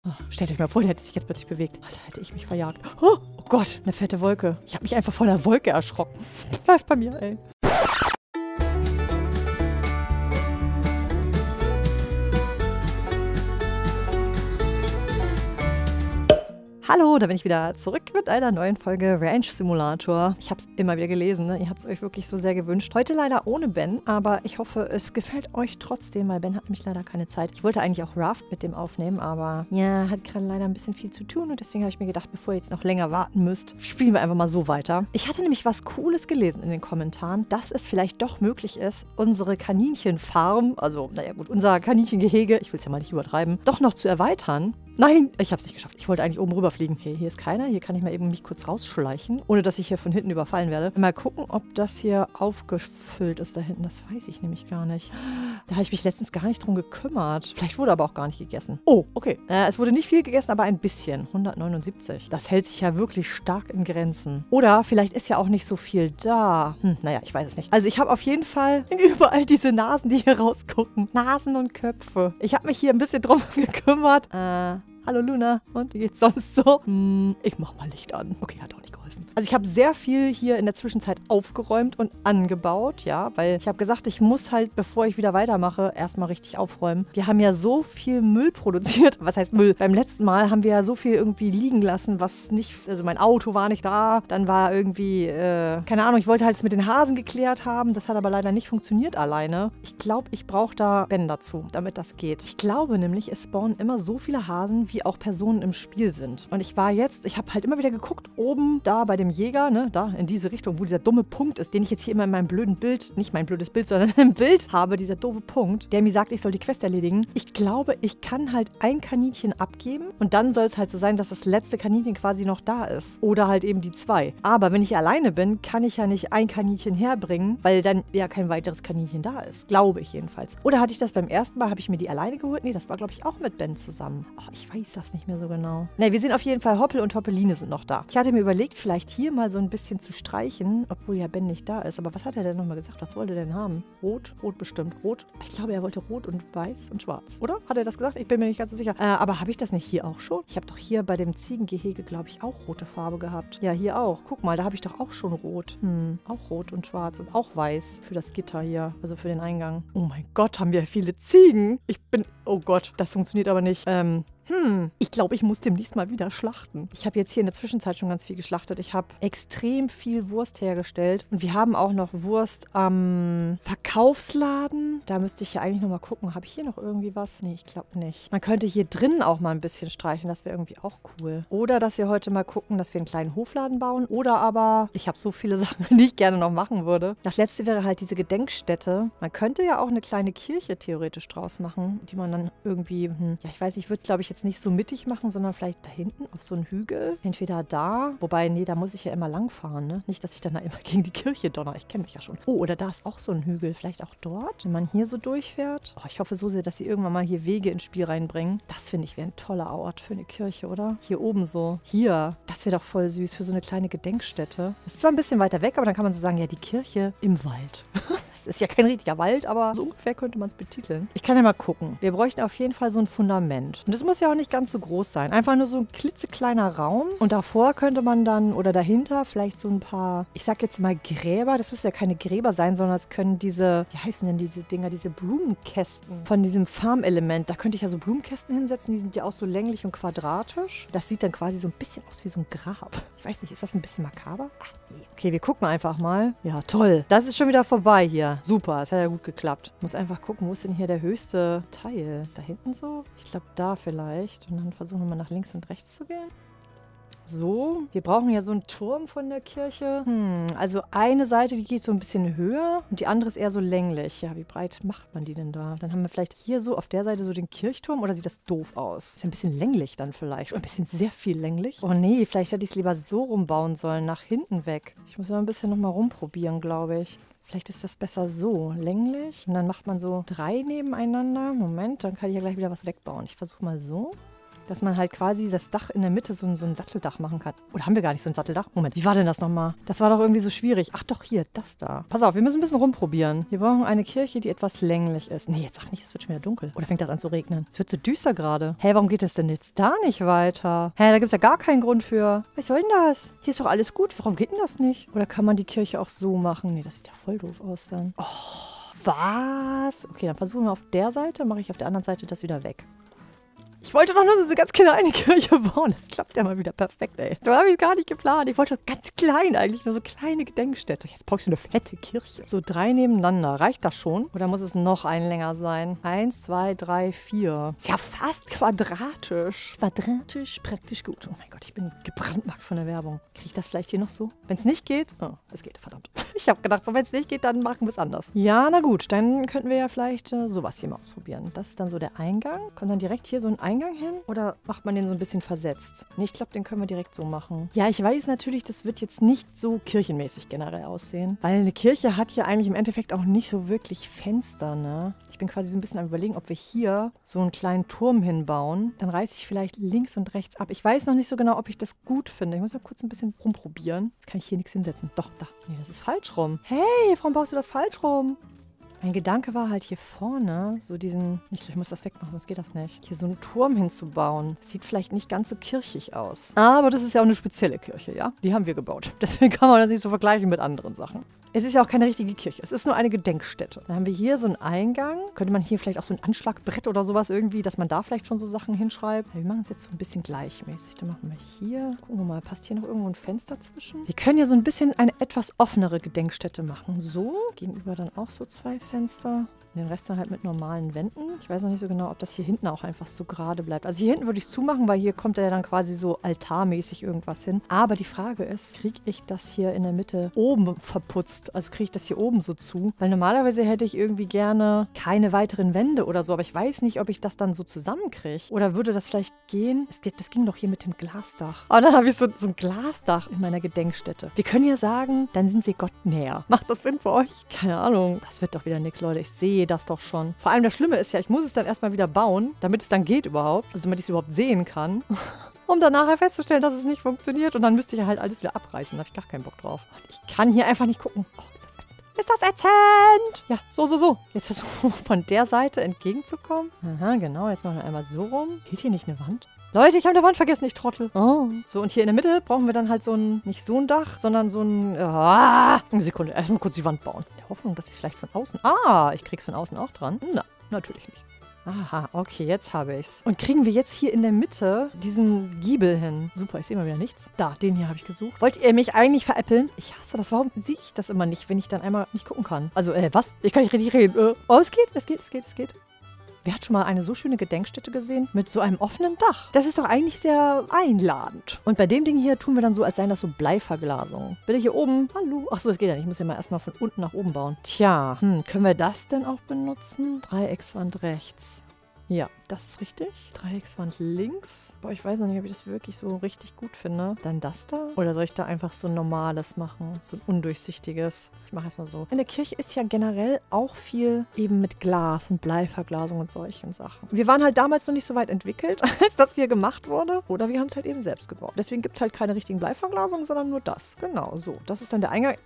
Oh, stellt euch mal vor, der hätte sich jetzt plötzlich bewegt. Alter, hätte ich mich verjagt. Oh Gott, eine fette Wolke. Ich habe mich einfach von der Wolke erschrocken. Läuft bei mir, ey. Hallo, da bin ich wieder zurück mit einer neuen Folge Ranch Simulator. Ich habe es immer wieder gelesen, ne? Ihr habt es euch wirklich so sehr gewünscht. Heute leider ohne Ben, aber ich hoffe, es gefällt euch trotzdem, weil Ben hat nämlich leider keine Zeit. Ich wollte eigentlich auch Raft mit dem aufnehmen, aber ja, hat gerade leider ein bisschen viel zu tun und deswegen habe ich mir gedacht, bevor ihr jetzt noch länger warten müsst, spielen wir einfach mal so weiter. Ich hatte nämlich was Cooles gelesen in den Kommentaren, dass es vielleicht doch möglich ist, unsere Kaninchenfarm, also naja gut, unser Kaninchengehege, ich will es ja mal nicht übertreiben, doch noch zu erweitern. Nein, ich habe es nicht geschafft. Ich wollte eigentlich oben rüberfliegen. Okay, hier ist keiner. Hier kann ich mal eben mich kurz rausschleichen, ohne dass ich hier von hinten überfallen werde. Mal gucken, ob das hier aufgefüllt ist da hinten. Das weiß ich nämlich gar nicht. Da habe ich mich letztens gar nicht drum gekümmert. Vielleicht wurde aber auch gar nicht gegessen. Oh, okay. Es wurde nicht viel gegessen, aber ein bisschen. 179. Das hält sich ja wirklich stark in Grenzen. Oder vielleicht ist ja auch nicht so viel da. Naja, ich weiß es nicht. Also ich habe auf jeden Fall überall diese Nasen, die hier rausgucken. Nasen und Köpfe. Ich habe mich hier ein bisschen drum gekümmert. Hallo Luna. Und wie geht's sonst so? Ich mach mal Licht an. Okay, hat auch nicht geholfen. Also ich habe sehr viel hier in der Zwischenzeit aufgeräumt und angebaut, ja, weil ich habe gesagt, ich muss halt, bevor ich wieder weitermache, erstmal richtig aufräumen. Wir haben ja so viel Müll produziert. Was heißt Müll? Beim letzten Mal haben wir ja so viel irgendwie liegen lassen, was nicht, also mein Auto war nicht da, dann war irgendwie, keine Ahnung, ich wollte halt es mit den Hasen geklärt haben, das hat aber leider nicht funktioniert alleine. Ich glaube, ich brauche da Ben dazu, damit das geht. Ich glaube nämlich, es spawnen immer so viele Hasen, wie auch Personen im Spiel sind. Und ich habe halt immer wieder geguckt, oben da bei dem Jäger, ne, da in diese Richtung, wo dieser dumme Punkt ist, den ich jetzt hier immer in meinem blöden Bild, nicht mein blödes Bild, sondern im Bild habe, dieser doofe Punkt, der mir sagt, ich soll die Quest erledigen. Ich glaube, ich kann halt ein Kaninchen abgeben und dann soll es halt so sein, dass das letzte Kaninchen quasi noch da ist. Oder halt eben die 2. Aber wenn ich alleine bin, kann ich ja nicht ein Kaninchen herbringen, weil dann ja kein weiteres Kaninchen da ist. Glaube ich jedenfalls. Oder hatte ich das beim ersten Mal, habe ich mir die alleine geholt? Nee, das war, glaube ich, auch mit Ben zusammen. Oh, ich weiß das nicht mehr so genau. Ne, wir sehen auf jeden Fall, Hoppel und Hoppeline sind noch da. Ich hatte mir überlegt, vielleicht hier mal so ein bisschen zu streichen, obwohl ja Ben nicht da ist. Aber was hat er denn nochmal gesagt? Was wollte er denn haben? Rot? Rot bestimmt. Rot? Ich glaube, er wollte rot und weiß und schwarz. Oder? Hat er das gesagt? Ich bin mir nicht ganz so sicher. Aber habe ich das nicht hier auch schon? Ich habe doch hier bei dem Ziegengehege, glaube ich, auch rote Farbe gehabt. Ja, hier auch. Guck mal, da habe ich doch auch schon rot. Auch rot und schwarz und auch weiß für das Gitter hier. Also für den Eingang. Oh mein Gott, haben wir viele Ziegen. Oh Gott, das funktioniert aber nicht. Ich glaube, ich muss demnächst mal wieder schlachten. Ich habe jetzt hier in der Zwischenzeit schon ganz viel geschlachtet. Ich habe extrem viel Wurst hergestellt. Und wir haben auch noch Wurst am Verkaufsladen. Da müsste ich ja eigentlich noch mal gucken. Habe ich hier noch irgendwie was? Nee, ich glaube nicht. Man könnte hier drinnen auch mal ein bisschen streichen. Das wäre irgendwie auch cool. Oder, dass wir heute mal gucken, dass wir einen kleinen Hofladen bauen. Oder aber, ich habe so viele Sachen, die ich gerne noch machen würde. Das letzte wäre halt diese Gedenkstätte. Man könnte ja auch eine kleine Kirche theoretisch draus machen, die man dann irgendwie, ja, ich weiß, ich würde es, glaube ich, jetzt nicht so mittig machen, sondern vielleicht da hinten auf so einen Hügel. Entweder da, wobei, nee, da muss ich ja immer lang fahren, ne? Nicht, dass ich dann da immer gegen die Kirche donner. Ich kenne mich ja schon. Oh, oder da ist auch so ein Hügel. Vielleicht auch dort, wenn man hier so durchfährt. Oh, ich hoffe so sehr, dass sie irgendwann mal hier Wege ins Spiel reinbringen. Das finde ich wäre ein toller Ort für eine Kirche, oder? Hier oben so. Hier. Das wäre doch voll süß für so eine kleine Gedenkstätte. Das ist zwar ein bisschen weiter weg, aber dann kann man so sagen, ja, die Kirche im Wald. Das ist ja kein richtiger Wald, aber so ungefähr könnte man es betiteln. Ich kann ja mal gucken. Wir bräuchten auf jeden Fall so ein Fundament. Und das muss ja auch nicht ganz so groß sein. Einfach nur so ein klitzekleiner Raum. Und davor könnte man dann, oder dahinter, vielleicht so ein paar, ich sag jetzt mal Gräber. Das müssen ja keine Gräber sein, sondern es können diese, wie heißen denn diese Dinger, diese Blumenkästen von diesem Farmelement. Da könnte ich ja so Blumenkästen hinsetzen. Die sind ja auch so länglich und quadratisch. Das sieht dann quasi so ein bisschen aus wie so ein Grab. Ich weiß nicht, ist das ein bisschen makaber? Ach, nee. Okay, wir gucken einfach mal. Ja, toll. Das ist schon wieder vorbei hier. Super, es hat ja gut geklappt. Ich muss einfach gucken, wo ist denn hier der höchste Teil? Da hinten so? Ich glaube, da vielleicht. Und dann versuchen wir mal nach links und rechts zu gehen. So, wir brauchen ja so einen Turm von der Kirche. Also eine Seite, die geht so ein bisschen höher und die andere ist eher so länglich. Ja, wie breit macht man die denn da? Dann haben wir vielleicht hier so auf der Seite so den Kirchturm oder sieht das doof aus? Ist ja ein bisschen länglich dann vielleicht. Oder ein bisschen sehr viel länglich. Oh nee, vielleicht hätte ich es lieber so rumbauen sollen, nach hinten weg. Ich muss mal ein bisschen nochmal rumprobieren, glaube ich. Vielleicht ist das besser so, länglich. Und dann macht man so 3 nebeneinander. Moment, dann kann ich ja gleich wieder was wegbauen. Ich versuche mal so. dass man halt quasi das Dach in der Mitte so ein Satteldach machen kann. Oder haben wir gar nicht so ein Satteldach? Moment, wie war denn das nochmal? Das war doch irgendwie so schwierig. Ach doch, hier, das da. Pass auf, wir müssen ein bisschen rumprobieren. Wir brauchen eine Kirche, die etwas länglich ist. Nee, jetzt sag nicht, es wird schon wieder dunkel. Oder fängt das an zu regnen? Es wird so düster gerade. Hä, warum geht es denn jetzt da nicht weiter? Hä, da gibt es ja gar keinen Grund für. Was soll denn das? Hier ist doch alles gut. Warum geht denn das nicht? Oder kann man die Kirche auch so machen? Nee, das sieht ja voll doof aus dann. Oh, was? Okay, dann versuchen wir auf der Seite, mache ich auf der anderen Seite das wieder weg. Ich wollte doch nur so eine ganz kleine Kirche bauen. Das klappt ja mal wieder perfekt, ey. So habe ich gar nicht geplant. Ich wollte das ganz klein eigentlich, nur so kleine Gedenkstätte. Jetzt brauche ich so eine fette Kirche. So 3 nebeneinander. Reicht das schon? Oder muss es noch ein länger sein? 1, 2, 3, 4. Ist ja fast quadratisch. Quadratisch, praktisch gut. Oh mein Gott, ich bin gebrandmarkt von der Werbung. Kriege ich das vielleicht hier noch so? Wenn es nicht geht? Oh, es geht, verdammt. Ich habe gedacht, so wenn es nicht geht, dann machen wir es anders. Ja, na gut, dann könnten wir ja vielleicht sowas hier mal ausprobieren. Das ist dann so der Eingang. Kommt dann direkt hier so ein Eingang hin? Oder macht man den so ein bisschen versetzt? Nee, ich glaube, den können wir direkt so machen. Ja, ich weiß natürlich, das wird jetzt nicht so kirchenmäßig generell aussehen. Weil eine Kirche hat ja eigentlich im Endeffekt auch nicht so wirklich Fenster, ne? Ich bin quasi so ein bisschen am Überlegen, ob wir hier so einen kleinen Turm hinbauen. Dann reiße ich vielleicht links und rechts ab. Ich weiß noch nicht so genau, ob ich das gut finde. Ich muss mal kurz ein bisschen rumprobieren. Jetzt kann ich hier nichts hinsetzen. Doch, da. Nee, das ist falsch rum. Hey, warum baust du das falsch rum? Mein Gedanke war halt hier vorne, so diesen, ich muss das wegmachen, sonst geht das nicht, hier so einen Turm hinzubauen. Das sieht vielleicht nicht ganz so kirchig aus. Aber das ist ja auch eine spezielle Kirche, ja? Die haben wir gebaut. Deswegen kann man das nicht so vergleichen mit anderen Sachen. Es ist ja auch keine richtige Kirche. Es ist nur eine Gedenkstätte. Dann haben wir hier so einen Eingang. Könnte man hier vielleicht auch so ein Anschlagbrett oder sowas irgendwie, dass man da vielleicht schon so Sachen hinschreibt. Wir machen es jetzt so ein bisschen gleichmäßig. Dann machen wir hier. Gucken wir mal, passt hier noch irgendwo ein Fenster zwischen? Wir können ja so ein bisschen eine etwas offenere Gedenkstätte machen. So, gegenüber dann auch so 2 Fenster. Den Rest dann halt mit normalen Wänden. Ich weiß noch nicht so genau, ob das hier hinten auch einfach so gerade bleibt. Also hier hinten würde ich es zumachen, weil hier kommt ja dann quasi so altarmäßig irgendwas hin. Aber die Frage ist, kriege ich das hier in der Mitte oben verputzt? Also kriege ich das hier oben so zu? Weil normalerweise hätte ich irgendwie gerne keine weiteren Wände oder so. Aber ich weiß nicht, ob ich das dann so zusammenkriege. Oder würde das vielleicht gehen? Das ging doch hier mit dem Glasdach. Aber dann habe ich so ein Glasdach in meiner Gedenkstätte. Wir können ja sagen, dann sind wir Gott näher. Macht das Sinn für euch? Keine Ahnung. Das wird doch wieder nichts, Leute. Ich sehe das doch schon. Vor allem das Schlimme ist ja, ich muss es dann erstmal wieder bauen, damit es dann geht überhaupt. Also damit ich es überhaupt sehen kann. Um dann nachher festzustellen, dass es nicht funktioniert. Und dann müsste ich ja halt alles wieder abreißen. Da habe ich gar keinen Bock drauf. Und ich kann hier einfach nicht gucken. Oh, ist das ätzend. Ist das ätzend? Ja, so. Jetzt versuchen wir von der Seite entgegenzukommen. Aha, genau. Jetzt machen wir einmal so rum. Geht hier nicht eine Wand? Leute, ich habe eine Wand vergessen, ich Trottel. Oh. So, und hier in der Mitte brauchen wir dann halt so ein, nicht so ein Dach, sondern so ein, eine Sekunde, erstmal kurz die Wand bauen. In der Hoffnung, dass ich es vielleicht von außen, ich krieg's von außen auch dran. Na, natürlich nicht. Aha, okay, jetzt habe ich's. Und kriegen wir jetzt hier in der Mitte diesen Giebel hin? Super, ich sehe mal wieder nichts. Da, den hier habe ich gesucht. Wollt ihr mich eigentlich veräppeln? Ich hasse das. Warum sehe ich das immer nicht, wenn ich dann einmal nicht gucken kann? Also, was? Ich kann nicht richtig reden. Oh, es geht. Wer hat schon mal eine so schöne Gedenkstätte gesehen mit so einem offenen Dach? Das ist doch eigentlich sehr einladend. Und bei dem Ding hier tun wir dann so, als seien das so Bleiverglasungen. Bitte hier oben. Hallo. Achso, das geht ja nicht. Ich muss ja mal erstmal von unten nach oben bauen. Tja, können wir das denn auch benutzen? Dreieckswand rechts. Ja, das ist richtig. Dreieckswand links. Boah, ich weiß noch nicht, ob ich das wirklich so richtig gut finde. Dann das da. Oder soll ich da einfach so ein normales machen? So ein undurchsichtiges. Ich mache erstmal so. In der Kirche ist ja generell auch viel eben mit Glas und Bleiverglasung und solchen Sachen. Wir waren halt damals noch nicht so weit entwickelt, als das hier gemacht wurde. Oder wir haben es halt eben selbst gebaut. Deswegen gibt es halt keine richtigen Bleiverglasungen, sondern nur das. Genau, so. Das ist dann der Eingang.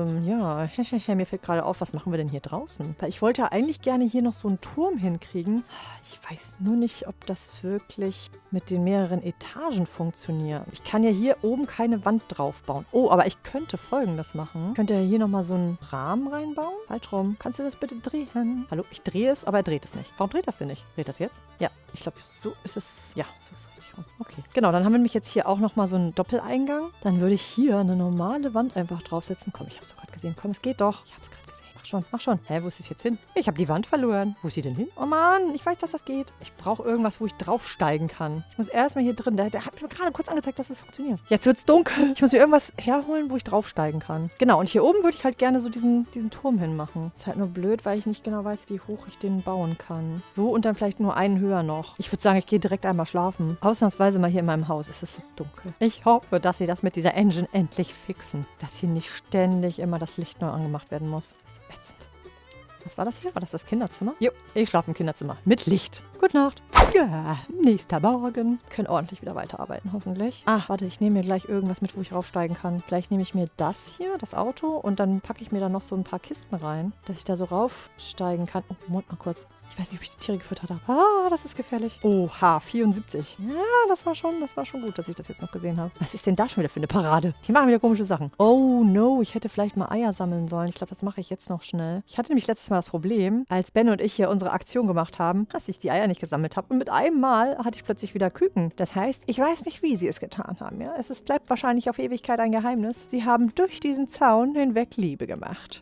Ja, mir fällt gerade auf, was machen wir denn hier draußen? Weil ich wollte ja eigentlich gerne hier noch so einen Turm hinkriegen. Ich weiß nur nicht, ob das wirklich mit den mehreren Etagen funktioniert. Ich kann ja hier oben keine Wand drauf bauen. Oh, aber ich könnte Folgendes machen. Ich könnte ja hier nochmal so einen Rahmen reinbauen. Falsch rum. Kannst du das bitte drehen? Hallo, ich drehe es, aber er dreht es nicht. Warum dreht das denn nicht? Dreht das jetzt? Ja, ich glaube, so ist es. Ja, so ist es richtig rum. Okay. Genau, dann haben wir nämlich jetzt hier auch nochmal so einen Doppeleingang. Dann würde ich hier eine normale Wand einfach draufsetzen. Komm, ich habe es doch gerade gesehen. Komm, es geht doch. Ich habe es gerade gesehen. Mach schon. Hä, wo ist es jetzt hin? Ich habe die Wand verloren. Wo ist sie denn hin? Oh Mann, ich weiß, dass das geht. Ich brauche irgendwas, wo ich draufsteigen kann. Ich muss erstmal hier drin. Der hat mir gerade kurz angezeigt, dass das funktioniert. Jetzt wird's dunkel. Ich muss mir irgendwas herholen, wo ich draufsteigen kann. Genau, und hier oben würde ich halt gerne so diesen Turm hinmachen. Ist halt nur blöd, weil ich nicht genau weiß, wie hoch ich den bauen kann. So und dann vielleicht nur einen höher noch. Ich würde sagen, ich gehe direkt einmal schlafen. Ausnahmsweise mal hier in meinem Haus. Es ist so dunkel. Ich hoffe, dass sie das mit dieser Engine endlich fixen. Dass hier nicht ständig immer das Licht neu angemacht werden muss. Das ist ätzend. Was war das hier? War das das Kinderzimmer? Jo, ich schlafe im Kinderzimmer. Mit Licht. Gute Nacht. Ja, nächster Morgen. Können ordentlich wieder weiterarbeiten, hoffentlich. Ach, warte, ich nehme mir gleich irgendwas mit, wo ich raufsteigen kann. Vielleicht nehme ich mir das hier, das Auto, und dann packe ich mir da noch so ein paar Kisten rein, dass ich da so raufsteigen kann. Oh, Moment mal kurz. Ich weiß nicht, ob ich die Tiere gefüttert habe. Ah, das ist gefährlich. Oh, H74. Ja, das war schon gut, dass ich das jetzt noch gesehen habe. Was ist denn da schon wieder für eine Parade? Die machen wieder komische Sachen. Oh, no, ich hätte vielleicht mal Eier sammeln sollen. Ich glaube, das mache ich jetzt noch schnell. Ich hatte nämlich letztes Mal das Problem, als Ben und ich hier unsere Aktion gemacht haben, dass ich die Eier nicht gesammelt habe. Und mit einem Mal hatte ich plötzlich wieder Küken. Das heißt, ich weiß nicht, wie sie es getan haben. Ja? Bleibt wahrscheinlich auf Ewigkeit ein Geheimnis. Sie haben durch diesen Zaun hinweg Liebe gemacht.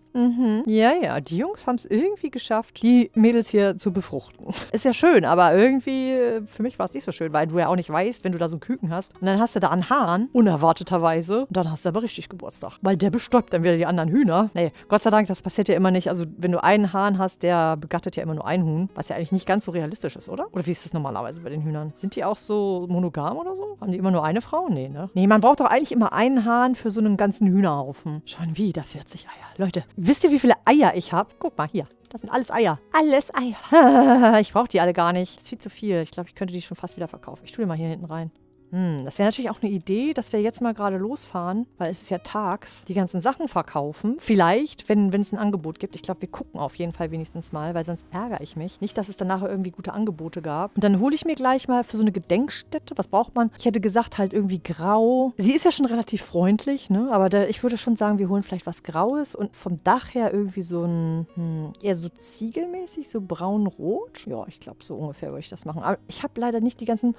Ja, die Jungs haben es irgendwie geschafft, die Mädels hier zu befruchten. Ist ja schön, aber irgendwie, für mich war es nicht so schön, weil du ja auch nicht weißt, wenn du da so einen Küken hast. Und dann hast du da einen Hahn, unerwarteterweise. Und dann hast du aber richtig Geburtstag. Weil der bestäubt dann wieder die anderen Hühner. Nee, Gott sei Dank, das passiert ja immer nicht. Also, wenn du einen Hahn hast, der begattet ja immer nur ein Huhn. Was ja eigentlich nicht ganz so realistisch ist, oder? Oder wie ist das normalerweise bei den Hühnern? Sind die auch so monogam oder so? Haben die immer nur eine Frau? Nee, ne? Nee, man braucht doch eigentlich immer einen Hahn für so einen ganzen Hühnerhaufen. Schon wieder 40 Eier. Leute, wisst ihr, wie viele Eier ich habe? Guck mal, hier. Das sind alles Eier. Alles Eier. Ich brauche die alle gar nicht. Das ist viel zu viel. Ich glaube, ich könnte die schon fast wieder verkaufen. Ich tue die mal hier hinten rein. Das wäre natürlich auch eine Idee, dass wir jetzt mal gerade losfahren, weil es ist ja tags, die ganzen Sachen verkaufen. Vielleicht, wenn es ein Angebot gibt. Ich glaube, wir gucken auf jeden Fall wenigstens mal, weil sonst ärgere ich mich. Nicht, dass es dann nachher irgendwie gute Angebote gab. Und dann hole ich mir gleich mal für so eine Gedenkstätte, was braucht man? Ich hätte gesagt, halt irgendwie grau. Sie ist ja schon relativ freundlich, ne? Aber ich würde schon sagen, wir holen vielleicht was Graues und vom Dach her irgendwie so ein, eher so ziegelmäßig, so braun-rot. Ja, ich glaube, so ungefähr würde ich das machen. Aber ich habe leider nicht die ganzen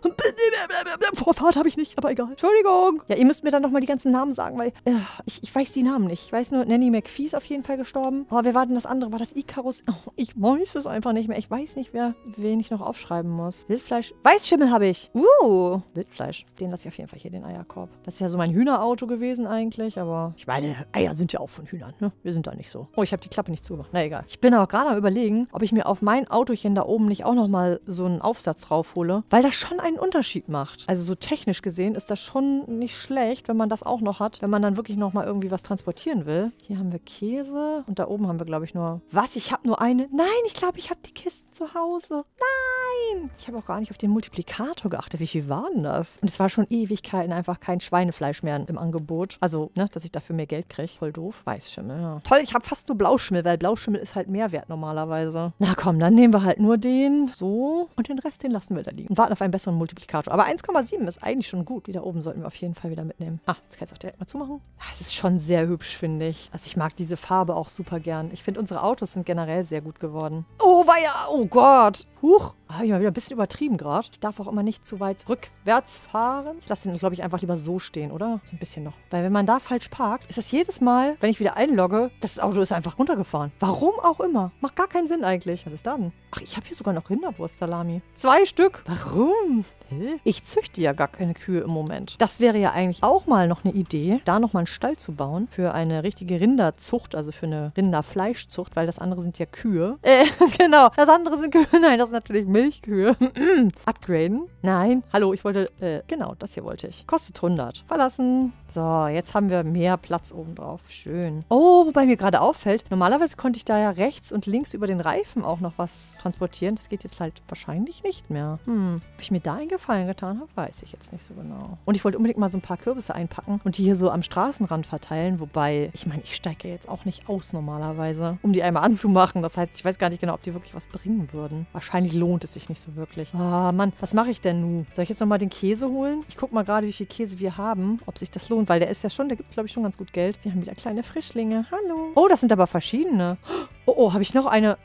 Vorfahrt habe ich nicht, aber egal. Entschuldigung. Ja, ihr müsst mir dann nochmal die ganzen Namen sagen, weil ich weiß die Namen nicht. Ich weiß nur, Nanny McPhee ist auf jeden Fall gestorben. Aber wer war denn das andere? War das Icarus? Oh, ich weiß es einfach nicht mehr. Ich weiß nicht, wen ich noch aufschreiben muss. Wildfleisch. Weißschimmel habe ich. Wildfleisch. Den lasse ich auf jeden Fall hier, den Eierkorb. Das ist ja so mein Hühnerauto gewesen eigentlich, aber ich meine, Eier sind ja auch von Hühnern, ne? Wir sind da nicht so. Oh, ich habe die Klappe nicht zugemacht. Na egal. Ich bin aber gerade am Überlegen, ob ich mir auf mein Autochen da oben nicht auch nochmal so einen Aufsatz raufhole, weil das schon einen Unterschied macht. Also so technisch gesehen ist das schon nicht schlecht, wenn man das auch noch hat, wenn man dann wirklich nochmal irgendwie was transportieren will. Hier haben wir Käse und da oben haben wir, glaube ich, nur... Was? Ich habe nur eine? Nein, ich glaube, ich habe die Kisten zu Hause. Nein! Ich habe auch gar nicht auf den Multiplikator geachtet. Wie viel war denn das? Und es war schon Ewigkeiten einfach kein Schweinefleisch mehr im Angebot. Also, ne, dass ich dafür mehr Geld kriege. Voll doof. Weißschimmel, ja. Toll, ich habe fast nur Blauschimmel, weil Blauschimmel ist halt Mehrwert normalerweise. Na komm, dann nehmen wir halt nur den. So. Und den Rest, den lassen wir da liegen. Und warten auf einen besseren Multiplikator. Aber 1,7 ist eigentlich schon gut. Die da oben sollten wir auf jeden Fall wieder mitnehmen. Ah, jetzt kann ich es auch direkt mal zumachen. Das ist schon sehr hübsch, finde ich. Also ich mag diese Farbe auch super gern. Ich finde, unsere Autos sind generell sehr gut geworden. Oh, weia! Oh Gott! Huch! Habe ich mal wieder ein bisschen übertrieben gerade. Ich darf auch immer nicht zu weit rückwärts fahren. Ich lasse den, glaube ich, einfach lieber so stehen, oder? So ein bisschen noch. Weil wenn man da falsch parkt, ist das jedes Mal, wenn ich wieder einlogge, das Auto ist einfach runtergefahren. Warum auch immer. Macht gar keinen Sinn eigentlich. Was ist da denn? Ach, ich habe hier sogar noch Rinderwurst-Salami. 2 Stück. Warum? Ich züchte ja gar keine Kühe im Moment. Das wäre ja eigentlich auch mal noch eine Idee, da nochmal einen Stall zu bauen für eine richtige Rinderzucht, also für eine Rinderfleischzucht, weil das andere sind ja Kühe. Genau, das andere sind Kühe. Nein, das sind natürlich Milchkühe. Upgraden? Nein. Hallo, ich wollte, genau, das hier wollte ich. Kostet 100. Verlassen. So, jetzt haben wir mehr Platz oben drauf. Schön. Oh, wobei mir gerade auffällt, normalerweise konnte ich da ja rechts und links über den Reifen auch noch was transportieren. Das geht jetzt halt wahrscheinlich nicht mehr. Ob ich mir da einen Gefallen getan habe, weiß ich jetzt nicht so genau. Und ich wollte unbedingt mal so ein paar Kürbisse einpacken und die hier so am Straßenrand verteilen. Wobei, ich meine, ich steige ja jetzt auch nicht aus normalerweise, um die einmal anzumachen. Das heißt, ich weiß gar nicht genau, ob die wirklich was bringen würden. Wahrscheinlich lohnt es sich nicht so wirklich. Ah, Mann, was mache ich denn nun? Soll ich jetzt nochmal den Käse holen? Ich gucke mal gerade, wie viel Käse wir haben, ob sich das lohnt, weil der ist ja schon, der gibt, glaube ich, schon ganz gut Geld. Wir haben wieder kleine Frischlinge. Hallo. Oh, das sind aber verschiedene. Oh, habe ich noch eine,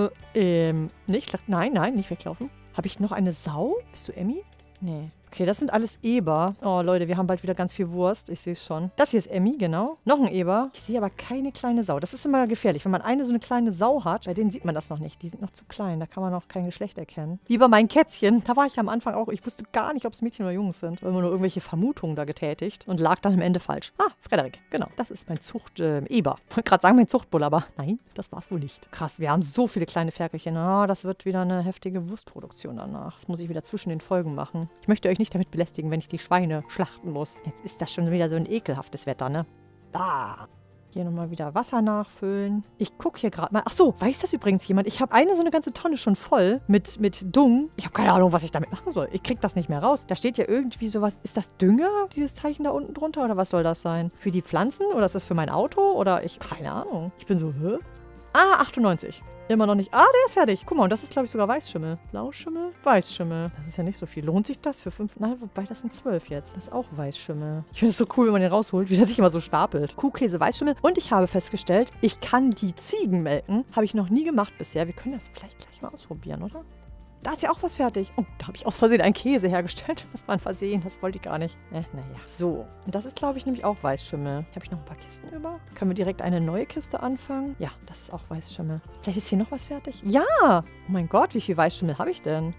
nicht? Nein, nicht weglaufen. Habe ich noch eine Sau? Bist du Emmy? Nee. Okay, das sind alles Eber. Oh, Leute, wir haben bald wieder ganz viel Wurst. Ich sehe es schon. Das hier ist Emmy, genau. Noch ein Eber. Ich sehe aber keine kleine Sau. Das ist immer gefährlich. Wenn man so eine kleine Sau hat, bei denen sieht man das noch nicht. Die sind noch zu klein. Da kann man noch kein Geschlecht erkennen. Wie bei meinen Kätzchen. Da war ich am Anfang auch. Ich wusste gar nicht, ob es Mädchen oder Jungs sind. Immer nur irgendwelche Vermutungen da getätigt und lag dann am Ende falsch. Ah, Frederik. Genau. Das ist mein Eber. Ich wollte gerade sagen, mein Zuchtbull, aber nein, das war es wohl nicht. Krass, wir haben so viele kleine Ferkelchen. Ah, das wird wieder eine heftige Wurstproduktion danach. Das muss ich wieder zwischen den Folgen machen. Ich möchte euch nicht damit belästigen, wenn ich die Schweine schlachten muss. Jetzt ist das schon wieder so ein ekelhaftes Wetter, ne? Ah. Hier nochmal wieder Wasser nachfüllen. Ich gucke hier gerade mal. Ach so, weiß das übrigens jemand? Ich habe so eine ganze Tonne schon voll mit Dung. Ich habe keine Ahnung, was ich damit machen soll. Ich krieg das nicht mehr raus. Da steht ja irgendwie sowas. Ist das Dünger, dieses Zeichen da unten drunter? Oder was soll das sein? Für die Pflanzen? Oder ist das für mein Auto? Oder keine Ahnung. Ich bin so, hä? Ah, 98. Immer noch nicht. Ah, der ist fertig. Guck mal, und das ist, glaube ich, sogar Weißschimmel. Blauschimmel, Weißschimmel. Das ist ja nicht so viel. Lohnt sich das für 5? Nein, wobei, das sind 12 jetzt. Das ist auch Weißschimmel. Ich finde es so cool, wenn man den rausholt, wie der sich immer so stapelt. Kuhkäse, Weißschimmel. Und ich habe festgestellt, ich kann die Ziegen melken. Habe ich noch nie gemacht bisher. Wir können das vielleicht gleich mal ausprobieren, oder? Da ist ja auch was fertig. Oh, da habe ich aus Versehen einen Käse hergestellt. Das war ein Versehen, das wollte ich gar nicht. Naja. So, und das ist, glaube ich, nämlich auch Weißschimmel. Habe ich noch ein paar Kisten über? Können wir direkt eine neue Kiste anfangen? Ja, das ist auch Weißschimmel. Vielleicht ist hier noch was fertig? Ja! Oh mein Gott, wie viel Weißschimmel habe ich denn?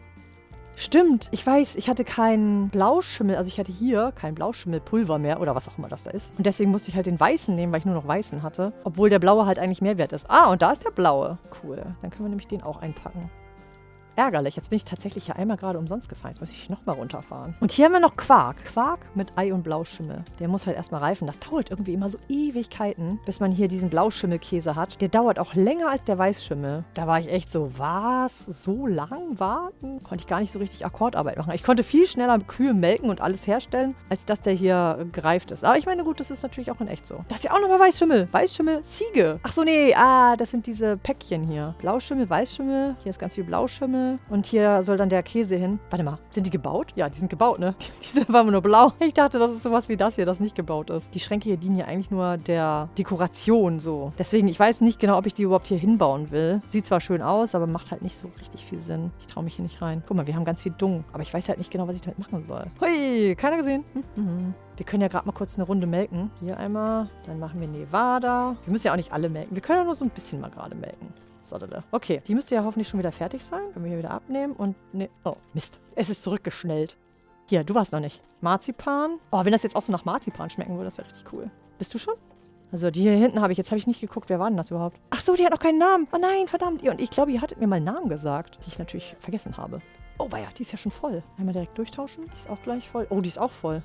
Stimmt, ich weiß, ich hatte keinen Blauschimmel, also ich hatte hier kein Blauschimmelpulver mehr oder was auch immer das da ist. Und deswegen musste ich halt den weißen nehmen, weil ich nur noch weißen hatte. Obwohl der blaue halt eigentlich mehr wert ist. Ah, und da ist der blaue. Cool, dann können wir nämlich den auch einpacken. Ärgerlich. Jetzt bin ich tatsächlich hier einmal gerade umsonst gefallen. Jetzt muss ich nochmal runterfahren. Und hier haben wir noch Quark. Quark mit Ei und Blauschimmel. Der muss halt erstmal reifen. Das dauert irgendwie immer so Ewigkeiten, bis man hier diesen Blauschimmelkäse hat. Der dauert auch länger als der Weißschimmel. Da war ich echt so, was? So lang warten? Konnte ich gar nicht so richtig Akkordarbeit machen. Ich konnte viel schneller Kühe melken und alles herstellen, als dass der hier gereift ist. Aber ich meine, gut, das ist natürlich auch in echt so. Das ist ja auch nochmal Weißschimmel. Weißschimmel, Ziege. Ach so, nee. Ah, das sind diese Päckchen hier. Blauschimmel, Weißschimmel. Hier ist ganz viel Blauschimmel. Und hier soll dann der Käse hin. Warte mal, sind die gebaut? Ja, die sind gebaut, ne? Die sind einfach nur blau. Ich dachte, das ist sowas wie das hier, das nicht gebaut ist. Die Schränke hier dienen ja eigentlich nur der Dekoration so. Deswegen, ich weiß nicht genau, ob ich die überhaupt hier hinbauen will. Sieht zwar schön aus, aber macht halt nicht so richtig viel Sinn. Ich traue mich hier nicht rein. Guck mal, wir haben ganz viel Dung. Aber ich weiß halt nicht genau, was ich damit machen soll. Hui, keiner gesehen. Wir können ja gerade mal kurz eine Runde melken. Hier einmal. Dann machen wir Nevada. Wir müssen ja auch nicht alle melken. Wir können ja nur so ein bisschen mal gerade melken. Okay, die müsste ja hoffentlich schon wieder fertig sein. Können wir hier wieder abnehmen und ne. Oh, Mist. Es ist zurückgeschnellt. Hier, du warst noch nicht. Marzipan. Oh, wenn das jetzt auch so nach Marzipan schmecken würde, das wäre richtig cool. Bist du schon? Also die hier hinten habe ich. Jetzt habe ich nicht geguckt, wer war denn das überhaupt? Ach so, die hat noch keinen Namen. Oh nein, verdammt. Und ich glaube, ihr hattet mir mal einen Namen gesagt, die ich natürlich vergessen habe. Oh, weia, die ist ja schon voll. Einmal direkt durchtauschen. Die ist auch gleich voll. Oh, die ist auch voll.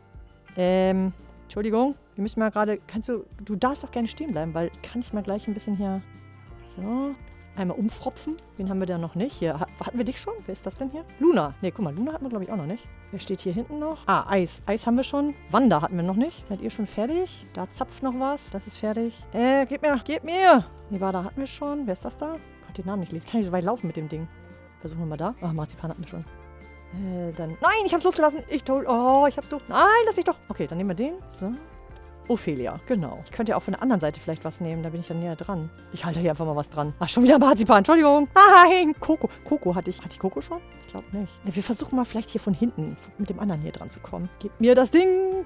Entschuldigung. Wir müssen mal gerade. Du darfst auch gerne stehen bleiben, weil kann ich mal gleich ein bisschen hier. So, einmal umfropfen. Wen haben wir da noch nicht? Hier, hatten wir dich schon? Wer ist das denn hier? Luna. Ne, guck mal, Luna hatten wir, glaube ich, auch noch nicht. Wer steht hier hinten noch? Ah, Eis. Eis haben wir schon. Wanda hatten wir noch nicht. Seid ihr schon fertig? Da zapft noch was. Das ist fertig. Gib mir. Nevada hatten wir schon. Wer ist das da? Ich konnte den Namen nicht lesen. Ich kann nicht so weit laufen mit dem Ding. Versuchen wir mal da. Ah, Marzipan hatten wir schon. Dann... Nein, ich hab's losgelassen. Oh, ich hab's doch... Nein, lass mich doch. Okay, dann nehmen wir den. So. Ophelia, genau. Ich könnte ja auch von der anderen Seite vielleicht was nehmen, da bin ich dann näher dran. Ich halte hier einfach mal was dran. Ach, schon wieder Marzipan, Entschuldigung. Nein, Coco. Coco hatte ich Coco schon? Ich glaube nicht. Ja, wir versuchen mal vielleicht hier von hinten mit dem anderen hier dran zu kommen. Gib mir das Ding,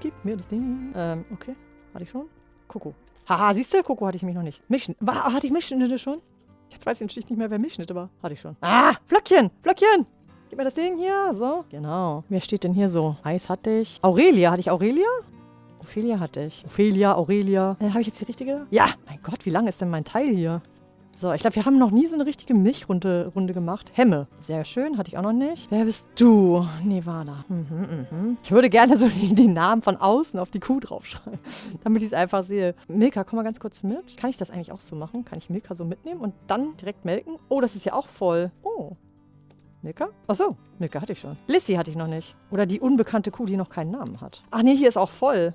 okay. Hatte ich schon? Coco. Haha, siehst du? Coco hatte ich mich noch nicht. Hatte ich Milchschnitte schon? Jetzt weiß ich natürlich nicht mehr, wer Milchschnitte war. Hatte ich schon. Ah, Flöckchen. Gib mir das Ding hier, so. Genau. Wer steht denn hier so? Eis hatte ich. Aurelia, hatte ich Aurelia? Ophelia hatte ich. Aurelia. Habe ich jetzt die richtige? Ja! Mein Gott, wie lang ist denn mein Teil hier? So, ich glaube, wir haben noch nie so eine richtige Milchrunde gemacht. Hemme. Sehr schön, hatte ich auch noch nicht. Wer bist du? Nevada. Ich würde gerne so den Namen von außen auf die Kuh draufschreiben, damit ich es einfach sehe. Milka, komm mal ganz kurz mit. Kann ich das eigentlich auch so machen? Kann ich Milka so mitnehmen und dann direkt melken? Oh, das ist ja auch voll. Oh. Milka? Achso, Milka hatte ich schon. Lissy hatte ich noch nicht. Oder die unbekannte Kuh, die noch keinen Namen hat. Ach nee, hier ist auch voll.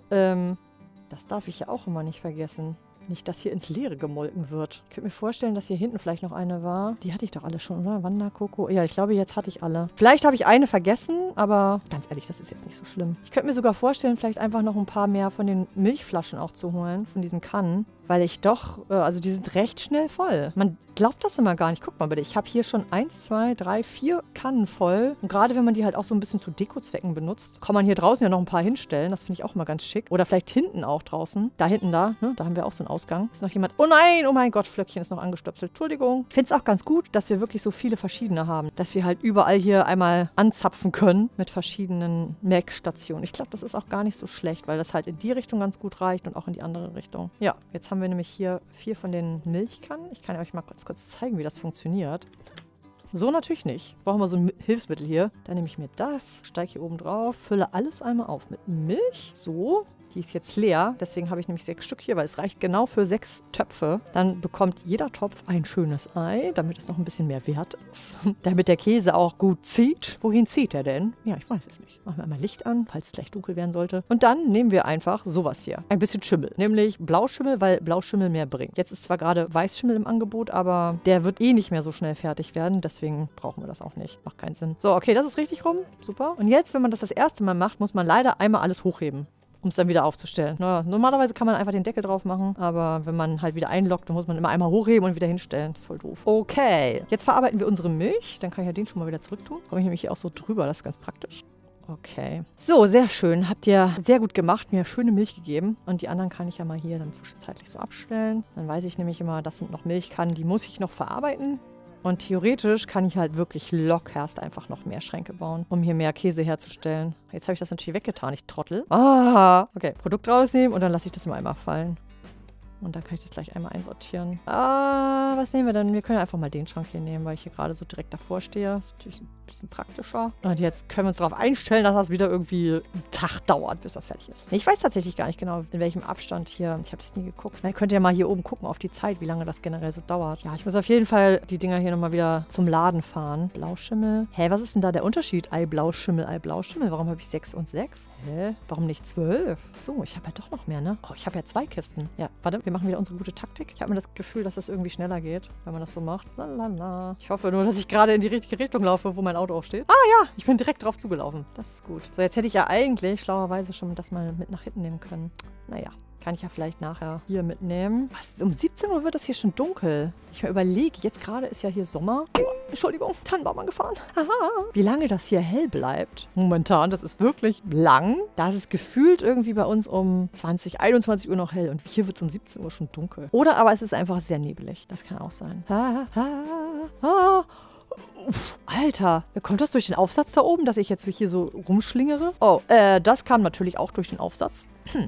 Das darf ich ja auch immer nicht vergessen. Nicht, dass hier ins Leere gemolken wird. Ich könnte mir vorstellen, dass hier hinten vielleicht noch eine war. Die hatte ich doch alle schon, oder? Wanda, Coco. Ja, ich glaube, jetzt hatte ich alle. Vielleicht habe ich eine vergessen, aber ganz ehrlich, das ist jetzt nicht so schlimm. Ich könnte mir sogar vorstellen, vielleicht einfach noch ein paar mehr von den Milchflaschen auch zu holen, von diesen Kannen. Weil ich doch, also die sind recht schnell voll. Man glaubt das immer gar nicht. Guck mal bitte, ich habe hier schon 1, 2, 3, 4 Kannen voll. Und gerade wenn man die halt auch so ein bisschen zu Dekozwecken benutzt, kann man hier draußen ja noch ein paar hinstellen. Das finde ich auch immer ganz schick. Oder vielleicht hinten auch draußen. Da hinten ne? Da haben wir auch so einen Ausgang. Ist noch jemand... Oh nein, oh mein Gott, Flöckchen ist noch angestöpselt. Entschuldigung. Ich finde es auch ganz gut, dass wir wirklich so viele verschiedene haben. Dass wir halt überall hier einmal anzapfen können mit verschiedenen Melkstationen. Ich glaube, das ist auch gar nicht so schlecht, weil das halt in die Richtung ganz gut reicht und auch in die andere Richtung. Ja, jetzt haben wir nämlich hier 4 von den Milchkannen. Ich kann euch mal kurz zeigen, wie das funktioniert. So natürlich nicht. Brauchen wir so ein Hilfsmittel hier. Dann nehme ich mir das, steige hier oben drauf, fülle alles einmal auf mit Milch. So. Die ist jetzt leer. Deswegen habe ich nämlich 6 Stück hier, weil es reicht genau für 6 Töpfe. Dann bekommt jeder Topf ein schönes Ei, damit es noch ein bisschen mehr wert ist. Damit der Käse auch gut zieht. Wohin zieht er denn? Ja, ich weiß es nicht. Machen wir einmal Licht an, falls es gleich dunkel werden sollte. Und dann nehmen wir einfach sowas hier. Ein bisschen Schimmel. Nämlich Blauschimmel, weil Blauschimmel mehr bringt. Jetzt ist zwar gerade Weißschimmel im Angebot, aber der wird eh nicht mehr so schnell fertig werden. Deswegen brauchen wir das auch nicht. Macht keinen Sinn. So, okay, das ist richtig rum. Super. Und jetzt, wenn man das erste Mal macht, muss man leider einmal alles hochheben, um es dann wieder aufzustellen. Naja, normalerweise kann man einfach den Deckel drauf machen, aber wenn man halt wieder einloggt, dann muss man immer einmal hochheben und wieder hinstellen. Das ist voll doof. Okay, jetzt verarbeiten wir unsere Milch. Dann kann ich ja den schon mal wieder zurücktun. Komme ich nämlich hier auch so drüber, das ist ganz praktisch. Okay. So, sehr schön. Habt ihr sehr gut gemacht, mir schöne Milch gegeben. Und die anderen kann ich ja mal hier dann zwischenzeitlich so abstellen. Dann weiß ich nämlich immer, das sind noch Milchkannen, die muss ich noch verarbeiten. Und theoretisch kann ich halt wirklich lockerst einfach noch mehr Schränke bauen, um hier mehr Käse herzustellen. Jetzt habe ich das natürlich weggetan, ich Trottel. Ah, okay. Produkt rausnehmen und dann lasse ich das immer einmal fallen. Und dann kann ich das gleich einmal einsortieren. Ah, was nehmen wir denn? Wir können einfach mal den Schrank hier nehmen, weil ich hier gerade so direkt davor stehe. Das ist natürlich ein bisschen praktischer. Und jetzt können wir uns darauf einstellen, dass das wieder irgendwie einen Tag dauert, bis das fertig ist. Ich weiß tatsächlich gar nicht genau, in welchem Abstand hier. Ich habe das nie geguckt. Na, ihr könnt ja mal hier oben gucken auf die Zeit, wie lange das generell so dauert. Ja, ich muss auf jeden Fall die Dinger hier nochmal wieder zum Laden fahren. Blauschimmel. Hä, was ist denn da der Unterschied? Ei, Blauschimmel, Ei, Blauschimmel. Warum habe ich 6 und 6? Hä? Warum nicht 12? So, ich habe ja doch noch mehr, ne? Oh, ich habe ja 2 Kisten. Ja, warte, wir machen wieder unsere gute Taktik. Ich habe mir das Gefühl, dass das irgendwie schneller geht, wenn man das so macht. Lalala. Ich hoffe nur, dass ich gerade in die richtige Richtung laufe, wo mein Auto auch steht. Ah ja, ich bin direkt drauf zugelaufen. Das ist gut. So, jetzt hätte ich ja eigentlich schlauerweise schon das mal mit nach hinten nehmen können. Naja. Kann ich ja vielleicht nachher hier mitnehmen. Was? Um 17 Uhr wird das hier schon dunkel. Ich mir überlege, jetzt gerade ist ja hier Sommer. Oh, Entschuldigung, Tannenbaum angefahren. Haha. Wie lange das hier hell bleibt. Momentan, das ist wirklich lang. Da ist es gefühlt irgendwie bei uns um 20, 21 Uhr noch hell. Und hier wird es um 17 Uhr schon dunkel. Oder aber es ist einfach sehr nebelig. Das kann auch sein. Uff, Alter, kommt das durch den Aufsatz da oben, dass ich jetzt hier so rumschlingere? Oh, das kam natürlich auch durch den Aufsatz.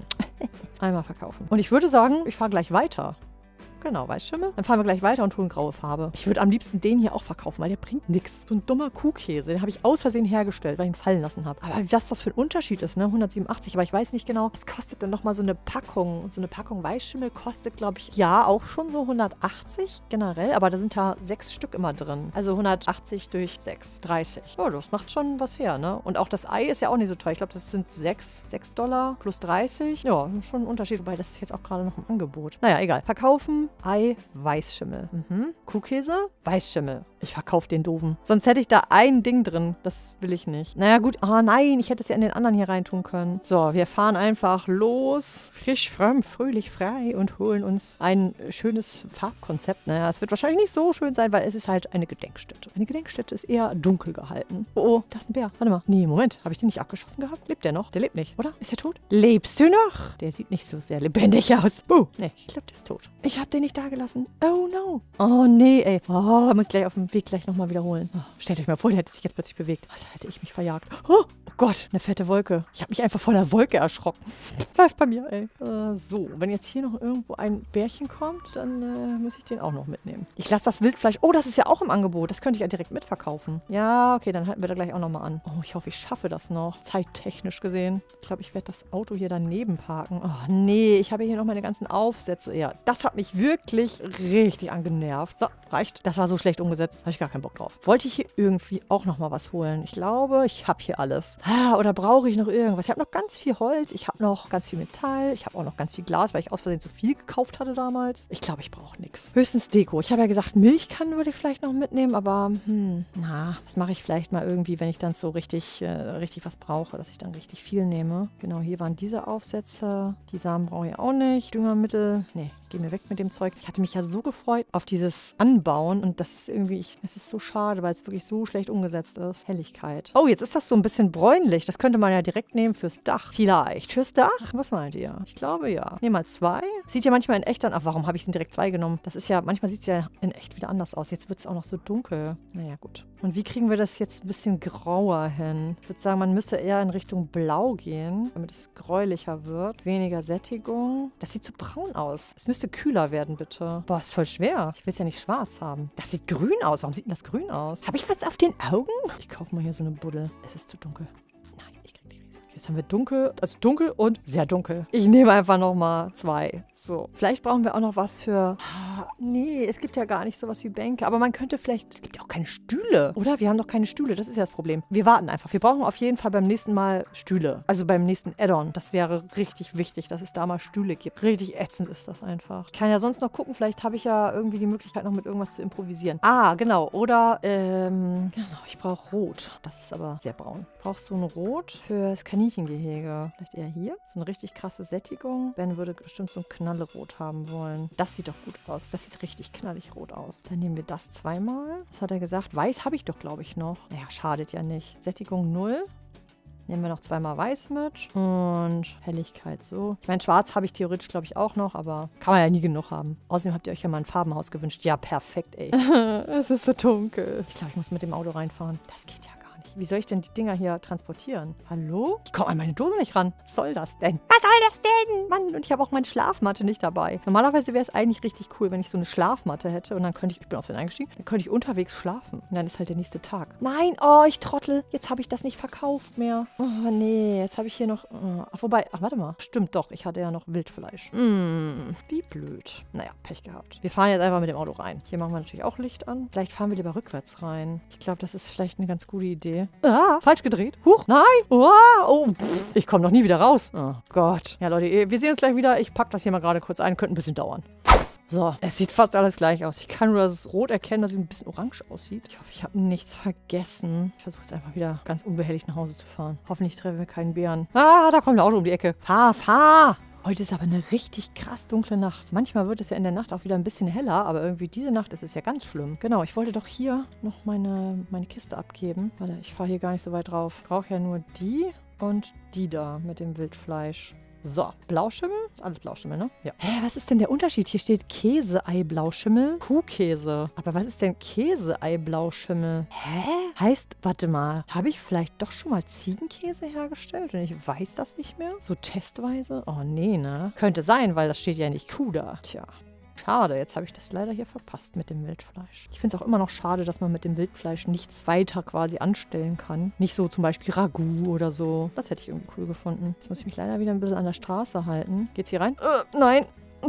Einmal verkaufen. Und ich würde sagen, ich fahre gleich weiter. Genau, Weißschimmel. Dann fahren wir gleich weiter und holen graue Farbe. Ich würde am liebsten den hier auch verkaufen, weil der bringt nichts. So ein dummer Kuhkäse, den habe ich aus Versehen hergestellt, weil ich ihn fallen lassen habe. Aber was das für ein Unterschied ist, ne? 187, aber ich weiß nicht genau, was kostet denn nochmal so eine Packung? So eine Packung Weißschimmel kostet, glaube ich, ja, auch schon so 180 generell, aber da sind ja 6 Stück immer drin. Also 180 durch 6, 30. Oh, das macht schon was her, ne? Und auch das Ei ist ja auch nicht so teuer. Ich glaube, das sind $6 plus 30. Ja, schon ein Unterschied, wobei das ist jetzt auch gerade noch im Angebot. Naja, egal. Verkaufen. Ei, Weißschimmel. Kuhkäse, Weißschimmel. Ich verkaufe den doofen. Sonst hätte ich da ein Ding drin. Das will ich nicht. Naja, gut. Ah, nein, ich hätte es ja in den anderen hier reintun können. So, wir fahren einfach los. Frisch, fromm, fröhlich, frei und holen uns ein schönes Farbkonzept. Naja, es wird wahrscheinlich nicht so schön sein, weil es ist halt eine Gedenkstätte. Eine Gedenkstätte ist eher dunkel gehalten. Oh, da ist ein Bär. Warte mal. Nee, Moment. Habe ich den nicht abgeschossen gehabt? Lebt der noch? Der lebt nicht, oder? Ist er tot? Lebst du noch? Der sieht nicht so sehr lebendig aus. Nee, ich glaube, der ist tot. Ich habe den nicht da gelassen. Oh no. Oh nee, ey. Oh, muss ich gleich auf dem Weg gleich nochmal wiederholen. Oh, stellt euch mal vor, der hätte sich jetzt plötzlich bewegt. Oh, da hätte ich mich verjagt. Oh Gott, eine fette Wolke. Ich habe mich einfach von einer Wolke erschrocken. Läuft bei mir, ey. So, wenn jetzt hier noch irgendwo ein Bärchen kommt, dann muss ich den auch noch mitnehmen. Ich lasse das Wildfleisch. Oh, das ist ja auch im Angebot. Das könnte ich ja direkt mitverkaufen. Ja, okay, dann halten wir da gleich auch nochmal an. Oh, ich hoffe, ich schaffe das noch. Zeittechnisch gesehen. Ich glaube, ich werde das Auto hier daneben parken. Oh, nee, ich habe hier noch meine ganzen Aufsätze. Ja, das hat mich wirklich richtig angenervt. So, reicht. Das war so schlecht umgesetzt. Habe ich gar keinen Bock drauf. Wollte ich hier irgendwie auch nochmal was holen? Ich glaube, ich habe hier alles. Oder brauche ich noch irgendwas? Ich habe noch ganz viel Holz. Ich habe noch ganz viel Metall. Ich habe auch noch ganz viel Glas, weil ich aus Versehen zu viel gekauft hatte damals. Ich glaube, ich brauche nichts. Höchstens Deko. Ich habe ja gesagt, Milchkannen würde ich vielleicht noch mitnehmen, aber das mache ich vielleicht mal irgendwie, wenn ich dann so richtig was brauche, dass ich dann richtig viel nehme. Genau, hier waren diese Aufsätze. Die Samen brauche ich auch nicht. Düngermittel. Nee, geh mir weg mit dem Zeug. Ich hatte mich ja so gefreut auf dieses Anbauen und das ist irgendwie, es ist so schade, weil es wirklich so schlecht umgesetzt ist. Helligkeit. Oh, jetzt ist das so ein bisschen bräunlich. Das könnte man ja direkt nehmen fürs Dach. Vielleicht. Fürs Dach? Was meint ihr? Ich glaube ja. Nehmen mal 2. Sieht ja manchmal in echt dann, ach, warum habe ich denn direkt 2 genommen? Das ist ja, manchmal sieht es ja in echt wieder anders aus. Jetzt wird es auch noch so dunkel. Naja, gut. Und wie kriegen wir das jetzt ein bisschen grauer hin? Ich würde sagen, man müsste eher in Richtung Blau gehen, damit es gräulicher wird. Weniger Sättigung. Das sieht so braun aus. Es müsste kühler werden, bitte. Boah, ist voll schwer. Ich will es ja nicht schwarz haben. Das sieht grün aus. Warum sieht denn das grün aus? Habe ich was auf den Augen? Ich kaufe mal hier so eine Buddel. Es ist zu dunkel. Nein, ich krieg die Krise. Jetzt haben wir dunkel, also dunkel und sehr dunkel. Ich nehme einfach nochmal 2. So, vielleicht brauchen wir auch noch was für... Nee, es gibt ja gar nicht sowas wie Bänke. Aber man könnte vielleicht... Es gibt ja auch keine Stühle. Oder? Wir haben doch keine Stühle. Das ist ja das Problem. Wir warten einfach. Wir brauchen auf jeden Fall beim nächsten Mal Stühle. Also beim nächsten Add-on. Das wäre richtig wichtig, dass es da mal Stühle gibt. Richtig ätzend ist das einfach. Ich kann ja sonst noch gucken. Vielleicht habe ich ja irgendwie die Möglichkeit, noch mit irgendwas zu improvisieren. Ah, genau. Oder, genau, ich brauche Rot. Das ist aber sehr braun. Brauchst du ein Rot fürs Kaninchengehege? Vielleicht eher hier? So eine richtig krasse Sättigung. Ben würde bestimmt so ein Knallerot haben wollen. Das sieht doch gut aus. Das sieht richtig knallig rot aus. Dann nehmen wir das 2-mal. Was hat er gesagt? Weiß habe ich doch, glaube ich, noch. Naja, schadet ja nicht. Sättigung 0. Nehmen wir noch 2-mal Weiß mit. Und Helligkeit so. Ich meine, Schwarz habe ich theoretisch, glaube ich, auch noch, aber kann man ja nie genug haben. Außerdem habt ihr euch ja mal ein Farbenhaus gewünscht. Ja, perfekt, ey. Es ist so dunkel. Ich glaube, ich muss mit dem Auto reinfahren. Das geht ja gar nicht. Wie soll ich denn die Dinger hier transportieren? Hallo? Ich komme an meine Dose nicht ran. Was soll das denn? Was soll das denn? Mann, und ich habe auch meine Schlafmatte nicht dabei. Normalerweise wäre es eigentlich richtig cool, wenn ich so eine Schlafmatte hätte und dann könnte ich bin aus Versehen eingestiegen, dann könnte ich unterwegs schlafen. Und dann ist halt der nächste Tag. Nein, oh, ich trottel. Jetzt habe ich das nicht verkauft mehr. Oh, nee, jetzt habe ich hier noch... Ach, wobei, warte mal. Stimmt doch, ich hatte ja noch Wildfleisch. Wie blöd. Naja, Pech gehabt. Wir fahren jetzt einfach mit dem Auto rein. Hier machen wir natürlich auch Licht an. Vielleicht fahren wir lieber rückwärts rein. Ich glaube, das ist vielleicht eine ganz gute Idee. Ah, falsch gedreht. Huch, nein. Oh, pff, ich komme noch nie wieder raus. Oh Gott. Ja, Leute, wir sehen uns gleich wieder. Ich packe das hier mal gerade kurz ein. Könnte ein bisschen dauern. So, es sieht fast alles gleich aus. Ich kann nur das Rot erkennen, dass es ein bisschen orange aussieht. Ich hoffe, ich habe nichts vergessen. Ich versuche jetzt einfach wieder ganz unbehelligt nach Hause zu fahren. Hoffentlich treffen wir keinen Bären. Ah, da kommt ein Auto um die Ecke. Fahr! Heute ist aber eine richtig krass dunkle Nacht. Manchmal wird es ja in der Nacht auch wieder ein bisschen heller, aber irgendwie diese Nacht ist es ja ganz schlimm. Genau, ich wollte doch hier noch meine Kiste abgeben. Warte, ich fahre hier gar nicht so weit drauf. Ich brauche ja nur die und die da mit dem Wildfleisch. So, Blauschimmel? Ist alles Blauschimmel, ne? Ja. Hä, was ist denn der Unterschied? Hier steht Käseei-Blauschimmel, Kuhkäse. Aber was ist denn Käseei-Blauschimmel? Hä? Heißt, warte mal, habe ich vielleicht doch schon mal Ziegenkäse hergestellt und ich weiß das nicht mehr? So testweise? Oh, nee, ne? Könnte sein, weil das steht ja nicht Kuh da. Tja. Schade, jetzt habe ich das leider hier verpasst mit dem Wildfleisch. Ich finde es auch immer noch schade, dass man mit dem Wildfleisch nichts weiter quasi anstellen kann. Nicht so zum Beispiel Ragout oder so. Das hätte ich irgendwie cool gefunden. Jetzt muss ich mich leider wieder ein bisschen an der Straße halten. Geht's hier rein? Nein.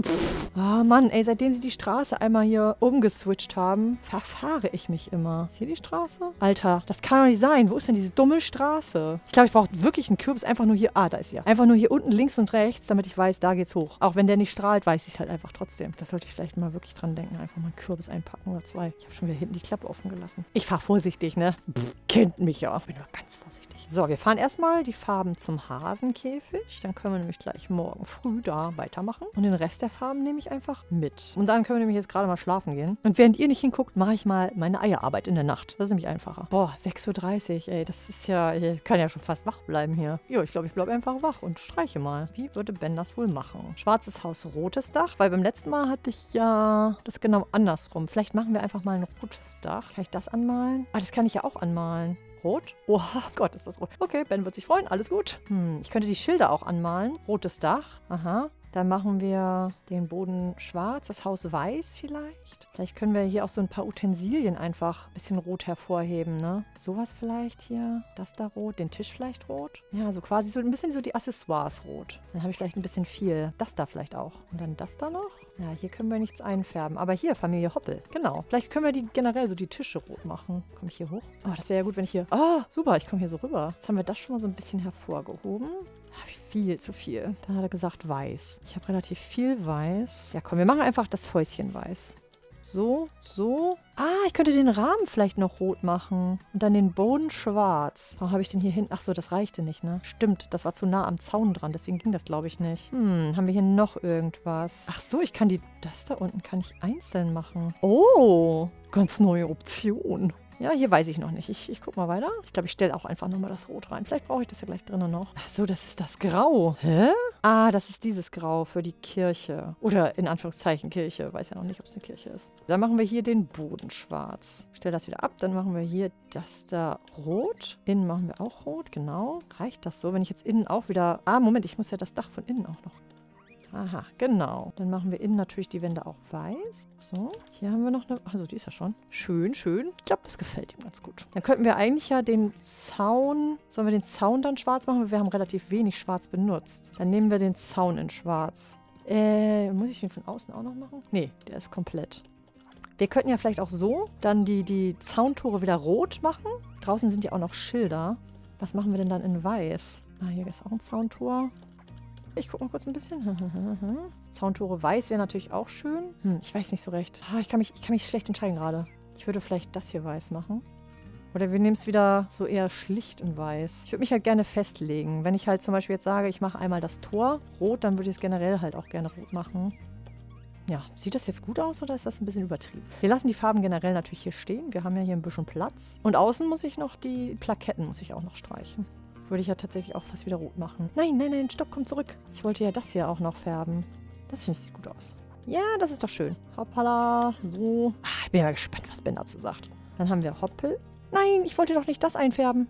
Ah, Mann, ey, seitdem sie die Straße einmal hier umgeswitcht haben, verfahre ich mich immer. Ist hier die Straße? Alter, das kann doch nicht sein. Wo ist denn diese dumme Straße? Ich glaube, ich brauche wirklich einen Kürbis einfach nur hier. Ah, da ist sie ja. Einfach nur hier unten links und rechts, damit ich weiß, da geht's hoch. Auch wenn der nicht strahlt, weiß ich es halt einfach trotzdem. Das sollte ich vielleicht mal wirklich dran denken. Einfach mal einen Kürbis einpacken oder 2. Ich habe schon wieder hinten die Klappe offen gelassen. Ich fahre vorsichtig, ne? Kennt mich ja. Ich bin nur ganz vorsichtig. So, wir fahren erstmal die Farben zum Hasenkäfig. Dann können wir nämlich gleich morgen früh da weitermachen. Und den Rest der Farben nehme ich einfach mit. Und dann können wir nämlich jetzt gerade mal schlafen gehen. Und während ihr nicht hinguckt, mache ich mal meine Eierarbeit in der Nacht. Das ist nämlich einfacher. Boah, 6:30 Uhr, ey. Das ist ja, ich kann ja schon fast wach bleiben hier. Jo, ich glaube, ich bleibe einfach wach und streiche mal. Wie würde Ben das wohl machen? Schwarzes Haus, rotes Dach. Weil beim letzten Mal hatte ich ja das genau andersrum. Vielleicht machen wir einfach mal ein rotes Dach. Kann ich das anmalen? Ah, das kann ich ja auch anmalen. Rot? Oha, Gott, ist das rot. Okay, Ben wird sich freuen. Alles gut. Ich könnte die Schilder auch anmalen. Rotes Dach. Aha. Dann machen wir den Boden schwarz, das Haus weiß vielleicht. Vielleicht können wir hier auch so ein paar Utensilien einfach ein bisschen rot hervorheben, ne? Sowas vielleicht hier, das da rot, den Tisch vielleicht rot. Ja, so quasi so ein bisschen so die Accessoires rot. Dann habe ich vielleicht ein bisschen viel. Das da vielleicht auch. Und dann das da noch. Ja, hier können wir nichts einfärben. Aber hier, Familie Hoppel. Genau. Vielleicht können wir die generell so die Tische rot machen. Komme ich hier hoch? Oh, das wäre ja gut, wenn ich hier... Ah, super, ich komme hier so rüber. Jetzt haben wir das schon mal so ein bisschen hervorgehoben. Habe ich viel zu viel. Dann hat er gesagt weiß. Ich habe relativ viel weiß. Ja, komm, wir machen einfach das Häuschen weiß. So, so. Ah, ich könnte den Rahmen vielleicht noch rot machen. Und dann den Boden schwarz. Warum habe ich den hier hinten? Ach so, das reichte nicht, ne? Stimmt, das war zu nah am Zaun dran. Deswegen ging das, glaube ich, nicht. Haben wir hier noch irgendwas? Ach so, ich kann das da unten kann ich einzeln machen. Oh, ganz neue Option. Ja, hier weiß ich noch nicht. Ich guck mal weiter. Ich glaube, ich stelle auch einfach nochmal das Rot rein. Vielleicht brauche ich das ja gleich drinnen noch. Ach so, das ist das Grau. Hä? Ah, das ist dieses Grau für die Kirche. Oder in Anführungszeichen Kirche. Weiß ja noch nicht, ob es eine Kirche ist. Dann machen wir hier den Boden schwarz. Stell das wieder ab. Dann machen wir hier das da rot. Innen machen wir auch rot, genau. Reicht das so, wenn ich jetzt innen auch wieder... Ah, Moment, ich muss ja das Dach von innen auch noch Aha, genau. Dann machen wir innen natürlich die Wände auch weiß. So, hier haben wir noch eine... Also die ist ja schon schön, schön. Ich glaube, das gefällt ihm ganz gut. Dann könnten wir eigentlich ja den Zaun... Sollen wir den Zaun dann schwarz machen? Wir haben relativ wenig schwarz benutzt. Dann nehmen wir den Zaun in schwarz. Muss ich den von außen auch noch machen? Nee, der ist komplett. Wir könnten ja vielleicht auch so dann die Zauntore wieder rot machen. Draußen sind ja auch noch Schilder. Was machen wir denn dann in weiß? Ah, hier ist auch ein Zauntor. Ich gucke mal kurz ein bisschen. Zauntore weiß wäre natürlich auch schön. Ich weiß nicht so recht. Ich kann mich schlecht entscheiden gerade. Ich würde vielleicht das hier weiß machen. Oder wir nehmen es wieder so eher schlicht in weiß. Ich würde mich halt gerne festlegen. Wenn ich halt zum Beispiel jetzt sage, ich mache einmal das Tor rot, dann würde ich es generell halt auch gerne rot machen. Ja, sieht das jetzt gut aus oder ist das ein bisschen übertrieben? Wir lassen die Farben generell natürlich hier stehen. Wir haben ja hier ein bisschen Platz. Und außen muss ich noch die Plaketten muss ich auch noch streichen. Würde ich ja tatsächlich auch fast wieder rot machen. Nein, nein, nein, stopp, komm zurück. Ich wollte ja das hier auch noch färben. Das finde ich sieht gut aus. Ja, das ist doch schön. Hoppala, so. Ich bin ja gespannt, was Ben dazu sagt. Dann haben wir Hoppel. Nein, ich wollte doch nicht das einfärben.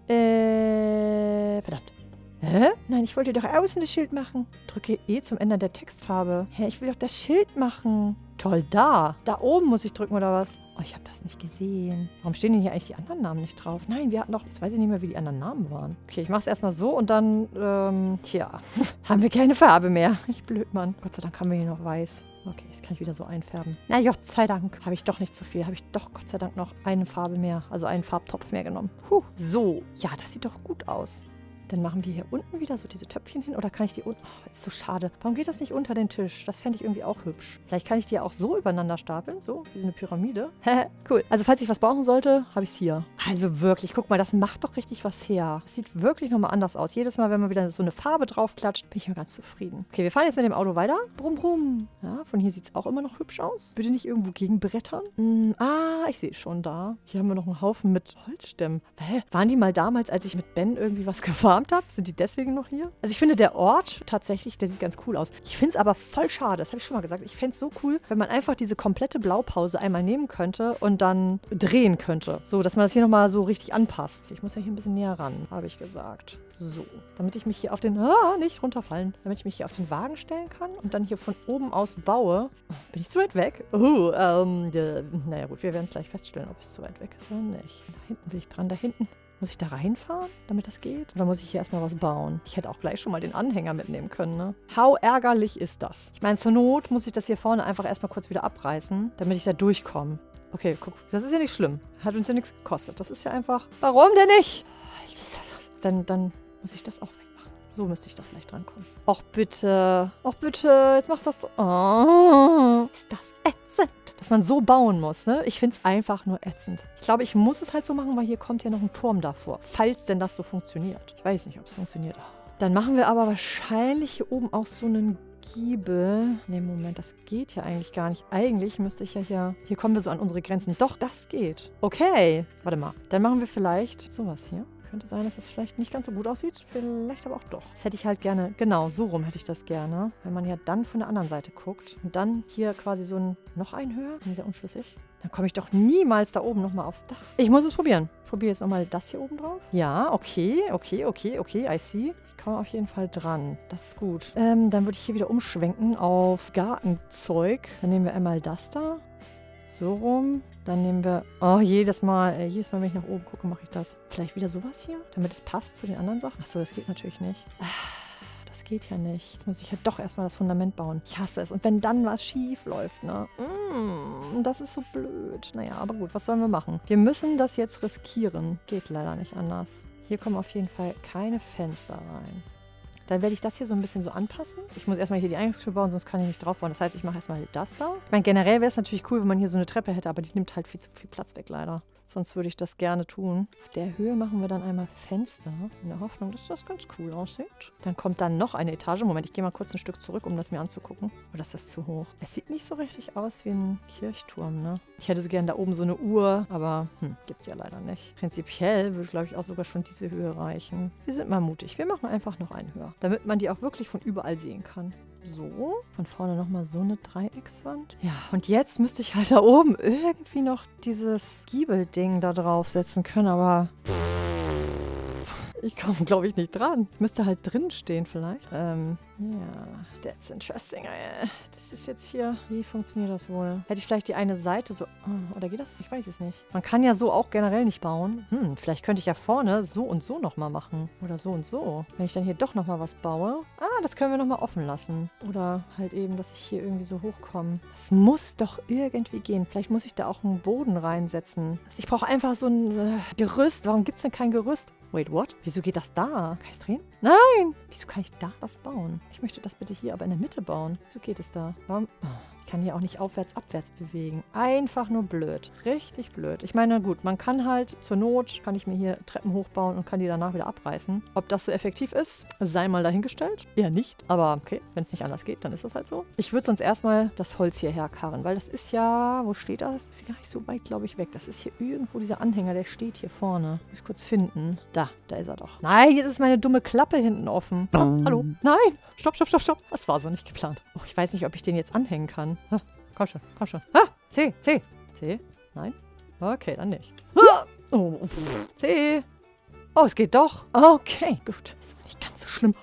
Verdammt. Hä? Nein, ich wollte doch außen das Schild machen. Drücke E zum Ändern der Textfarbe. Hä, ich will doch das Schild machen. Toll, da. Da oben muss ich drücken, oder was? Oh, ich habe das nicht gesehen. Warum stehen denn hier eigentlich die anderen Namen nicht drauf? Nein, wir hatten doch... Jetzt weiß ich nicht mehr, wie die anderen Namen waren. Okay, ich mache es erstmal so und dann, tja, haben wir keine Farbe mehr. Ich blöd, Mann. Gott sei Dank haben wir hier noch weiß. Okay, jetzt kann ich wieder so einfärben. Na, Gott sei Dank. Habe ich doch nicht zu viel. Habe ich doch Gott sei Dank noch eine Farbe mehr. Also einen Farbtopf mehr genommen. So. Ja, das sieht doch gut aus. Dann machen wir hier unten wieder so diese Töpfchen hin. Oder kann ich die unten... Oh, ist so schade. Warum geht das nicht unter den Tisch? Das fände ich irgendwie auch hübsch. Vielleicht kann ich die ja auch so übereinander stapeln. So, wie so eine Pyramide. Cool. Also falls ich was brauchen sollte, habe ich es hier. Also wirklich, guck mal, das macht doch richtig was her. Das sieht wirklich nochmal anders aus. Jedes Mal, wenn man wieder so eine Farbe draufklatscht, bin ich mal ganz zufrieden. Okay, wir fahren jetzt mit dem Auto weiter. Brumm, brumm. Ja, von hier sieht es auch immer noch hübsch aus. Bitte nicht irgendwo gegenbrettern. Ich sehe es schon da. Hier haben wir noch einen Haufen mit Holzstämmen. Waren die mal damals, als ich mit Ben irgendwie was gefahren habe? Sind die deswegen noch hier? Also ich finde, der Ort tatsächlich, der sieht ganz cool aus. Ich finde es aber voll schade, das habe ich schon mal gesagt. Ich fände es so cool, wenn man einfach diese komplette Blaupause einmal nehmen könnte und dann drehen könnte. So, dass man das hier nochmal so richtig anpasst. Ich muss ja hier ein bisschen näher ran, habe ich gesagt. So, damit ich mich hier auf den... nicht runterfallen. Damit ich mich hier auf den Wagen stellen kann und dann hier von oben aus baue. Bin ich zu weit weg? Naja gut, wir werden es gleich feststellen, ob es zu weit weg ist oder nicht. Da hinten will ich dran, da hinten. Muss ich da reinfahren, damit das geht? Oder muss ich hier erstmal was bauen? Ich hätte auch gleich schon mal den Anhänger mitnehmen können, ne? How ärgerlich ist das? Ich meine, zur Not muss ich das hier vorne einfach erstmal kurz wieder abreißen, damit ich da durchkomme. Okay, guck, das ist ja nicht schlimm. Hat uns ja nichts gekostet. Das ist ja einfach... Warum denn nicht? Dann muss ich das auch wegmachen. So müsste ich da vielleicht drankommen. Och bitte. Och bitte. Jetzt machst du das so. Oh, ist das ätzend. Dass man so bauen muss, ne? Ich finde es einfach nur ätzend. Ich glaube, ich muss es halt so machen, weil hier kommt ja noch ein Turm davor. Falls denn das so funktioniert. Ich weiß nicht, ob es funktioniert. Dann machen wir aber wahrscheinlich hier oben auch so einen Giebel. Ne, Moment, das geht ja eigentlich gar nicht. Eigentlich müsste ich ja hier... Hier kommen wir so an unsere Grenzen. Doch, das geht. Okay. Warte mal. Dann machen wir vielleicht sowas hier. Könnte sein, dass das vielleicht nicht ganz so gut aussieht. Vielleicht aber auch doch. Das hätte ich halt gerne... Genau, so rum hätte ich das gerne. Wenn man ja dann von der anderen Seite guckt. Und dann hier quasi so ein... Noch ein höher? Bin sehr unschlüssig. Dann komme ich doch niemals da oben nochmal aufs Dach. Ich muss es probieren. Ich probiere jetzt nochmal das hier oben drauf. Ja, okay, I see. Ich komme auf jeden Fall dran. Das ist gut. Dann würde ich hier wieder umschwenken auf Gartenzeug. Dann nehmen wir einmal das da. So rum. Dann nehmen wir... Oh, jedes Mal, wenn ich nach oben gucke, mache ich das. Vielleicht wieder sowas hier, damit es passt zu den anderen Sachen. Achso, das geht natürlich nicht. Das geht ja nicht. Jetzt muss ich ja doch erstmal das Fundament bauen. Ich hasse es. Und wenn dann was schief läuft, ne? Das ist so blöd. Naja, aber gut, was sollen wir machen? Wir müssen das jetzt riskieren. Geht leider nicht anders. Hier kommen auf jeden Fall keine Fenster rein. Dann werde ich das hier so ein bisschen so anpassen. Ich muss erstmal hier die Eingangstür bauen, sonst kann ich nicht drauf bauen. Das heißt, ich mache erstmal das da. Ich meine, generell wäre es natürlich cool, wenn man hier so eine Treppe hätte, aber die nimmt halt viel zu viel Platz weg, leider. Sonst würde ich das gerne tun. Auf der Höhe machen wir dann einmal Fenster, in der Hoffnung, dass das ganz cool aussieht. Dann kommt dann noch eine Etage. Moment, ich gehe mal kurz ein Stück zurück, um das mir anzugucken. Oder ist das zu hoch? Es sieht nicht so richtig aus wie ein Kirchturm, ne? Ich hätte so gerne da oben so eine Uhr, aber gibt's ja leider nicht. Prinzipiell würde, glaube ich, auch sogar schon diese Höhe reichen. Wir sind mal mutig. Wir machen einfach noch einen höher, damit man die auch wirklich von überall sehen kann. So, von vorne nochmal so eine Dreieckswand. Ja, und jetzt müsste ich halt da oben irgendwie noch dieses Giebelding da draufsetzen können, aber Ich komme, glaube ich, nicht dran. Ich müsste halt drin stehen vielleicht. Ja, that's interesting. Das ist jetzt hier... Wie funktioniert das wohl? Hätte ich vielleicht die eine Seite so... Oder geht das? Ich weiß es nicht. Man kann ja so auch generell nicht bauen. Vielleicht könnte ich ja vorne so und so nochmal machen. Oder so und so. Wenn ich dann hier doch nochmal was baue. Das können wir nochmal offen lassen. Oder halt eben, dass ich hier irgendwie so hochkomme. Das muss doch irgendwie gehen. Vielleicht muss ich da auch einen Boden reinsetzen. Also ich brauche einfach so ein Gerüst. Warum gibt es denn kein Gerüst? Wait, what? Wieso geht das da? Kann ich es drehen? Nein! Wieso kann ich da was bauen? Ich möchte das bitte hier aber in der Mitte bauen. Wieso geht es da? Warum? Ich kann hier auch nicht aufwärts, abwärts bewegen. Einfach nur blöd. Richtig blöd. Ich meine, gut, man kann halt zur Not, kann ich mir hier Treppen hochbauen und kann die danach wieder abreißen. Ob das so effektiv ist, sei mal dahingestellt. Eher nicht. Aber okay, wenn es nicht anders geht, dann ist das halt so. Ich würde sonst erstmal das Holz hierher karren, weil das ist ja, wo steht das? Das ist ja gar nicht so weit, glaube ich, weg. Das ist hier irgendwo dieser Anhänger, der steht hier vorne. Muss ich kurz finden. Da ist er doch. Nein, jetzt ist meine dumme Klappe hinten offen. Hallo? Nein! Stopp. Das war so nicht geplant. Oh, ich weiß nicht, ob ich den jetzt anhängen kann. Komm schon. C. Nein? Okay, dann nicht. Oh, C. Oh, es geht doch. Okay, gut. Das war nicht ganz so schlimm.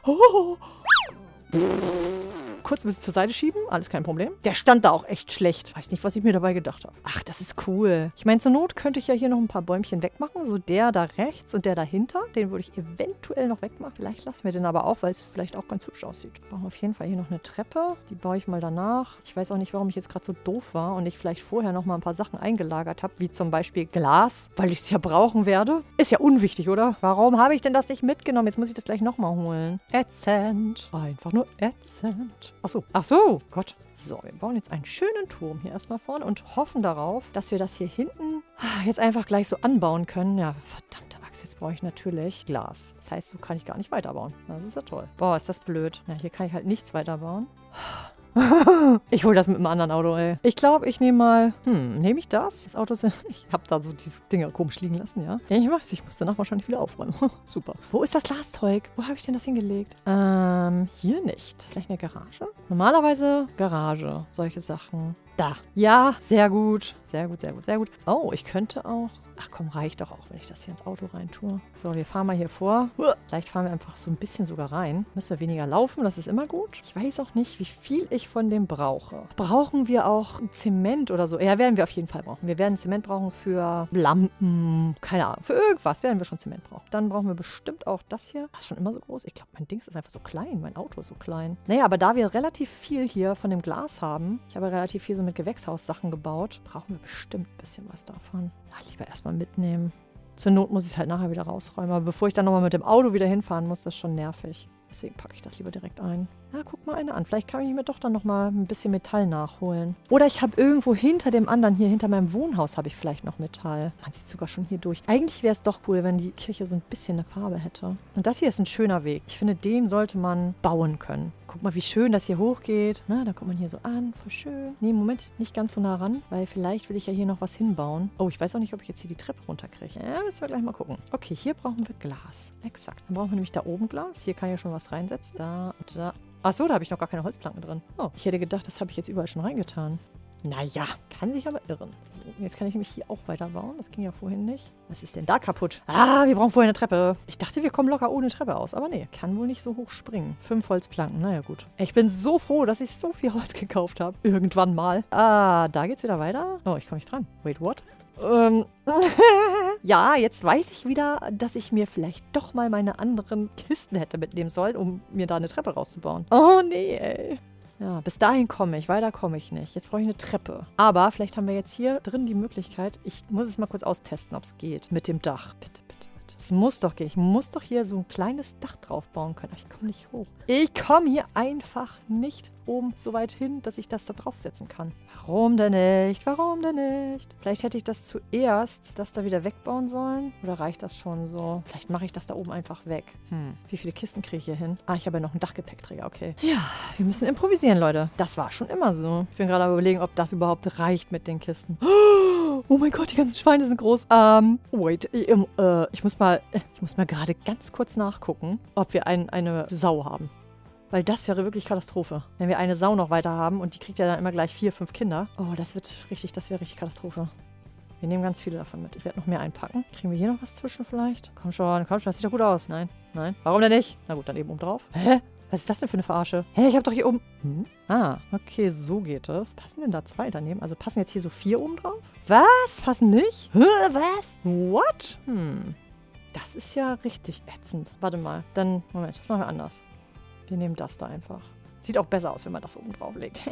Kurz ein bisschen zur Seite schieben, alles kein Problem. Der stand da auch echt schlecht. Weiß nicht, was ich mir dabei gedacht habe. Ach, das ist cool. Ich meine, zur Not könnte ich ja hier noch ein paar Bäumchen wegmachen. So der da rechts und der dahinter. Den würde ich eventuell noch wegmachen. Vielleicht lassen wir den aber auch, weil es vielleicht auch ganz hübsch aussieht. Wir brauchen auf jeden Fall hier noch eine Treppe. Die baue ich mal danach. Ich weiß auch nicht, warum ich jetzt gerade so doof war und ich vielleicht vorher noch mal ein paar Sachen eingelagert habe, wie zum Beispiel Glas, weil ich es ja brauchen werde. Ist ja unwichtig, oder? Warum habe ich denn das nicht mitgenommen? Jetzt muss ich das gleich nochmal holen. Ätzend. Einfach nur ätzend. Ach so, Gott. So, wir bauen jetzt einen schönen Turm hier erstmal vorne und hoffen darauf, dass wir das hier hinten jetzt einfach gleich so anbauen können. Ja, verdammte Axt, jetzt brauche ich natürlich Glas. Das heißt, so kann ich gar nicht weiterbauen. Das ist ja toll. Boah, ist das blöd. Ja, hier kann ich halt nichts weiterbauen. Ich hole das mit einem anderen Auto, ey. Ich glaube, ich nehme mal... nehme ich das? Das Auto ist... Ich habe da so diese Dinger komisch liegen lassen, ja. Ja, ich weiß, ich muss danach wahrscheinlich wieder aufräumen. Super. Wo ist das Glaszeug? Wo habe ich denn das hingelegt? Hier nicht. Vielleicht eine Garage? Normalerweise Garage. Solche Sachen. Da. Ja, sehr gut. Sehr gut. Oh, ich könnte auch... Ach komm, reicht doch auch, wenn ich das hier ins Auto rein tue. So, wir fahren mal hier vor. Vielleicht fahren wir einfach so ein bisschen sogar rein. Müssen wir weniger laufen, das ist immer gut. Ich weiß auch nicht, wie viel ich von dem brauche. Brauchen wir auch Zement oder so? Ja, werden wir auf jeden Fall brauchen. Wir werden Zement brauchen für Lampen. Keine Ahnung. Für irgendwas werden wir schon Zement brauchen. Dann brauchen wir bestimmt auch das hier. Das ist schon immer so groß. Ich glaube, mein Dings ist einfach so klein. Mein Auto ist so klein. Naja, aber da wir relativ viel hier von dem Glas haben, ich habe relativ viel so mit Gewächshaussachen gebaut, brauchen wir bestimmt ein bisschen was davon. Lieber erstmal mitnehmen. Zur Not muss ich es halt nachher wieder rausräumen. Aber bevor ich dann nochmal mit dem Auto wieder hinfahren muss, das ist schon nervig. Deswegen packe ich das lieber direkt ein. Ja, guck mal eine an. Vielleicht kann ich mir doch dann nochmal ein bisschen Metall nachholen. Oder ich habe irgendwo hinter dem anderen, hier hinter meinem Wohnhaus, habe ich vielleicht noch Metall. Man sieht sogar schon hier durch. Eigentlich wäre es doch cool, wenn die Kirche so ein bisschen eine Farbe hätte. Und das hier ist ein schöner Weg. Ich finde, den sollte man bauen können. Guck mal, wie schön das hier hochgeht. Na, da kommt man hier so an. Voll schön. Nee, Moment, nicht ganz so nah ran, weil vielleicht will ich ja hier noch was hinbauen. Oh, ich weiß auch nicht, ob ich jetzt hier die Treppe runterkriege. Ja, müssen wir gleich mal gucken. Okay, hier brauchen wir Glas. Exakt. Dann brauchen wir nämlich da oben Glas. Hier kann ja schon was reinsetzen. Da und da. Achso, da habe ich noch gar keine Holzplanken drin. Oh, ich hätte gedacht, das habe ich jetzt überall schon reingetan. Naja, kann sich aber irren. So, jetzt kann ich nämlich hier auch weiterbauen. Das ging ja vorhin nicht. Was ist denn da kaputt? Ah, wir brauchen vorher eine Treppe. Ich dachte, wir kommen locker ohne Treppe aus. Aber nee, kann wohl nicht so hoch springen. 5 Holzplanken, naja gut. Ich bin so froh, dass ich so viel Holz gekauft habe. Irgendwann mal. Ah, da geht's wieder weiter. Oh, ich komme nicht dran. Wait, what? Ja, jetzt weiß ich wieder, dass ich mir vielleicht doch mal meine anderen Kisten hätte mitnehmen sollen, um mir da eine Treppe rauszubauen. Oh, nee, ey. Ja, bis dahin komme ich. Weiter komme ich nicht. Jetzt brauche ich eine Treppe. Aber vielleicht haben wir jetzt hier drin die Möglichkeit, ich muss es mal kurz austesten, ob es geht. Mit dem Dach. Bitte. Es muss doch gehen. Ich muss doch hier so ein kleines Dach drauf bauen können. Aber ich komme nicht hoch. Ich komme hier einfach nicht oben so weit hin, dass ich das da draufsetzen kann. Warum denn nicht? Warum denn nicht? Vielleicht hätte ich das zuerst, das da wieder wegbauen sollen. Oder reicht das schon so? Vielleicht mache ich das da oben einfach weg. Wie viele Kisten kriege ich hier hin? Ah, ich habe ja noch einen Dachgepäckträger. Okay. Ja, wir müssen improvisieren, Leute. Das war schon immer so. Ich bin gerade am Überlegen, ob das überhaupt reicht mit den Kisten. Oh mein Gott, die ganzen Schweine sind groß. Wait. Ich muss mal gerade ganz kurz nachgucken, ob wir eine Sau haben. Weil das wäre wirklich Katastrophe. Wenn wir eine Sau noch weiter haben und die kriegt ja dann immer gleich 4, 5 Kinder. Oh, das wäre richtig Katastrophe. Wir nehmen ganz viele davon mit. Ich werde noch mehr einpacken. Kriegen wir hier noch was zwischen vielleicht? Komm schon, das sieht doch gut aus. Nein, nein. Warum denn nicht? Na gut, dann eben oben drauf. Hä? Was ist das denn für eine Verarsche? Hä, ich habe doch hier oben... Ah, okay, so geht es. Passen denn da 2 daneben? Also passen jetzt hier so 4 oben drauf? Was? Passen nicht? Hä, was? What? Das ist ja richtig ätzend. Warte mal. Dann, Moment, das machen wir anders. Wir nehmen das da einfach. Sieht auch besser aus, wenn man das oben drauf legt.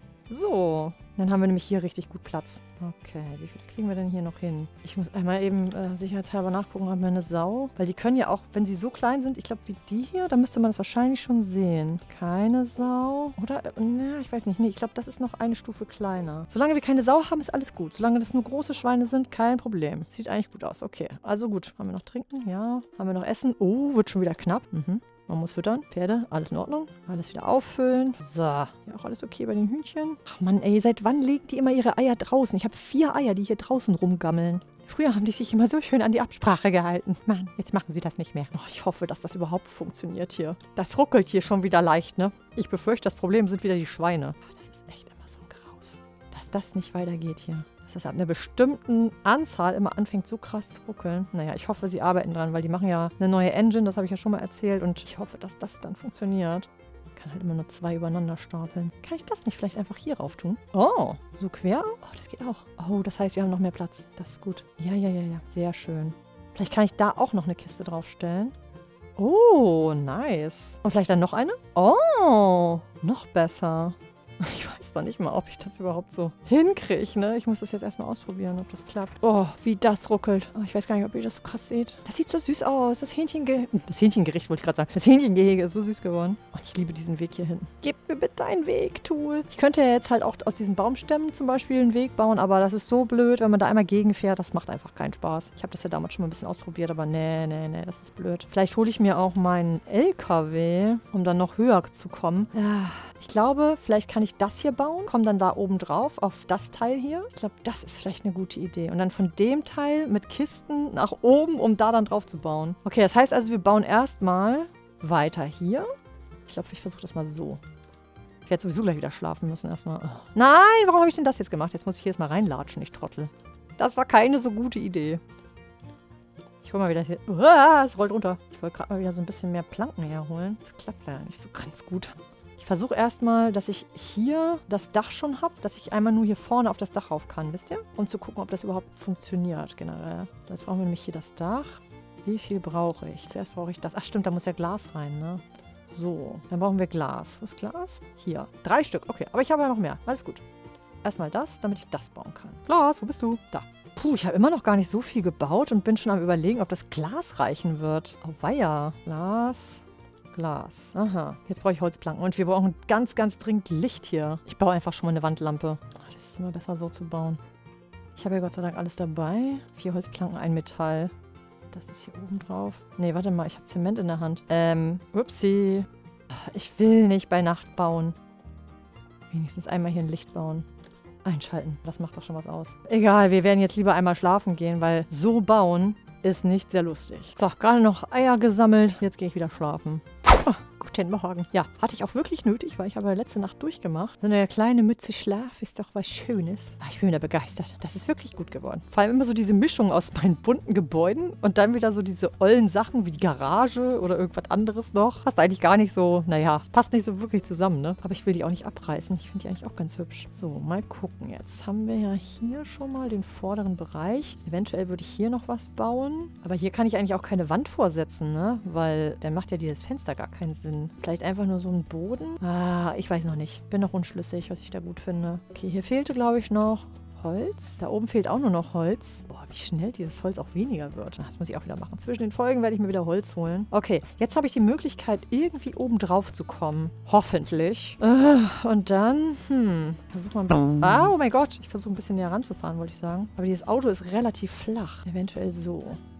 So, dann haben wir nämlich hier richtig gut Platz. Okay, wie viel kriegen wir denn hier noch hin? Ich muss einmal eben sicherheitshalber nachgucken, haben wir eine Sau? Weil die können ja auch, wenn sie so klein sind, ich glaube wie die hier, dann müsste man das wahrscheinlich schon sehen. Keine Sau. Oder? Na, ich weiß nicht. Nee, ich glaube, das ist noch eine Stufe kleiner. Solange wir keine Sau haben, ist alles gut. Solange das nur große Schweine sind, kein Problem. Sieht eigentlich gut aus. Okay, also gut. Haben wir noch Trinken? Ja. Haben wir noch Essen? Oh, wird schon wieder knapp. Man muss füttern. Pferde, alles in Ordnung. Alles wieder auffüllen. So. Ja, auch alles okay bei den Hühnchen. Ach Mann, ey, seit wann legen die immer ihre Eier draußen? Ich habe 4 Eier, die hier draußen rumgammeln. Früher haben die sich immer so schön an die Absprache gehalten. Mann, jetzt machen sie das nicht mehr. Oh, ich hoffe, dass das überhaupt funktioniert hier. Das ruckelt hier schon wieder leicht, ne? Ich befürchte, das Problem sind wieder die Schweine. Das ist echt immer so ein Graus, dass das nicht weitergeht hier. Dass das ab einer bestimmten Anzahl immer anfängt, so krass zu ruckeln. Naja, ich hoffe, sie arbeiten dran, weil die machen ja eine neue Engine, das habe ich ja schon mal erzählt. Und ich hoffe, dass das dann funktioniert. Ich kann halt immer nur 2 übereinander stapeln. Kann ich das nicht vielleicht einfach hier rauf tun? Oh, so quer? Oh, das geht auch. Oh, das heißt, wir haben noch mehr Platz. Das ist gut. Ja. Sehr schön. Vielleicht kann ich da auch noch eine Kiste draufstellen. Oh, nice. Und vielleicht dann noch eine? Oh, noch besser. Ich weiß doch nicht mal, ob ich das überhaupt so hinkriege, ne? Ich muss das jetzt erstmal ausprobieren, ob das klappt. Oh, wie das ruckelt. Oh, ich weiß gar nicht, ob ihr das so krass seht. Das sieht so süß aus. Das Hähnchengericht wollte ich gerade sagen. Das Hähnchengehege ist so süß geworden. Oh, ich liebe diesen Weg hier hin. Gib mir bitte einen Weg, Tool. Ich könnte ja jetzt halt auch aus diesen Baumstämmen zum Beispiel einen Weg bauen, aber das ist so blöd, wenn man da einmal gegenfährt. Das macht einfach keinen Spaß. Ich habe das ja damals schon mal ein bisschen ausprobiert, aber nee, das ist blöd. Vielleicht hole ich mir auch meinen LKW, um dann noch höher zu kommen. Ja, ich glaube, vielleicht kann ich das hier bauen, komme dann da oben drauf auf das Teil hier. Ich glaube, das ist vielleicht eine gute Idee. Und dann von dem Teil mit Kisten nach oben, um da dann drauf zu bauen. Okay, das heißt also, wir bauen erstmal weiter hier. Ich glaube, ich versuche das mal so. Ich werde sowieso gleich wieder schlafen müssen erstmal. Oh. Nein, warum habe ich denn das jetzt gemacht? Jetzt muss ich hier erstmal reinlatschen, ich Trottel. Das war keine so gute Idee. Ich hole mal wieder hier. Es rollt runter. Ich wollte gerade mal wieder so ein bisschen mehr Planken herholen. Das klappt leider nicht so ganz gut. Ich versuche erstmal, dass ich hier das Dach schon habe, dass ich einmal nur hier vorne auf das Dach rauf kann, wisst ihr? Um zu gucken, ob das überhaupt funktioniert generell. So, jetzt brauchen wir nämlich hier das Dach. Wie viel brauche ich? Zuerst brauche ich das. Ach stimmt, da muss ja Glas rein, ne? So, dann brauchen wir Glas. Wo ist Glas? Hier. 3 Stück, okay. Aber ich habe ja noch mehr. Alles gut. Erstmal das, damit ich das bauen kann. Glas, wo bist du? Da. Puh, ich habe immer noch gar nicht so viel gebaut und bin schon am Überlegen, ob das Glas reichen wird. Oh weia. Glas. Aha. Jetzt brauche ich Holzplanken. Und wir brauchen ganz, ganz dringend Licht hier. Ich baue einfach schon mal eine Wandlampe. Das ist immer besser so zu bauen. Ich habe ja Gott sei Dank alles dabei. 4 Holzplanken, ein Metall. Das ist hier oben drauf. Nee, warte mal. Ich habe Zement in der Hand. Upsi. Ich will nicht bei Nacht bauen. Wenigstens einmal hier ein Licht bauen. Einschalten. Das macht doch schon was aus. Egal, wir werden jetzt lieber einmal schlafen gehen, weil so bauen ist nicht sehr lustig. So, gerade noch Eier gesammelt. Jetzt gehe ich wieder schlafen. Oh, guten Morgen. Ja, hatte ich auch wirklich nötig, weil ich habe letzte Nacht durchgemacht. So eine kleine Mütze Schlaf ist doch was Schönes. Ich bin wieder begeistert. Das ist wirklich gut geworden. Vor allem immer so diese Mischung aus meinen bunten Gebäuden und dann wieder so diese ollen Sachen wie die Garage oder irgendwas anderes noch. Passt eigentlich gar nicht so, naja, es passt nicht so wirklich zusammen, ne? Aber ich will die auch nicht abreißen. Ich finde die eigentlich auch ganz hübsch. So, mal gucken. Jetzt haben wir ja hier schon mal den vorderen Bereich. Eventuell würde ich hier noch was bauen. Aber hier kann ich eigentlich auch keine Wand vorsetzen, ne? Weil dann macht ja dieses Fenster gar keinen Sinn. Vielleicht einfach nur so ein Boden? Ich weiß noch nicht. Bin noch unschlüssig, was ich da gut finde. Okay, hier fehlte, glaube ich, noch Holz. Da oben fehlt auch nur noch Holz. Boah, wie schnell dieses Holz auch weniger wird. Das muss ich auch wieder machen. Zwischen den Folgen werde ich mir wieder Holz holen. Okay, jetzt habe ich die Möglichkeit, irgendwie oben drauf zu kommen. Hoffentlich. Und dann, versuch mal... Oh mein Gott. Ich versuche ein bisschen näher ranzufahren, wollte ich sagen. Aber dieses Auto ist relativ flach. Eventuell so.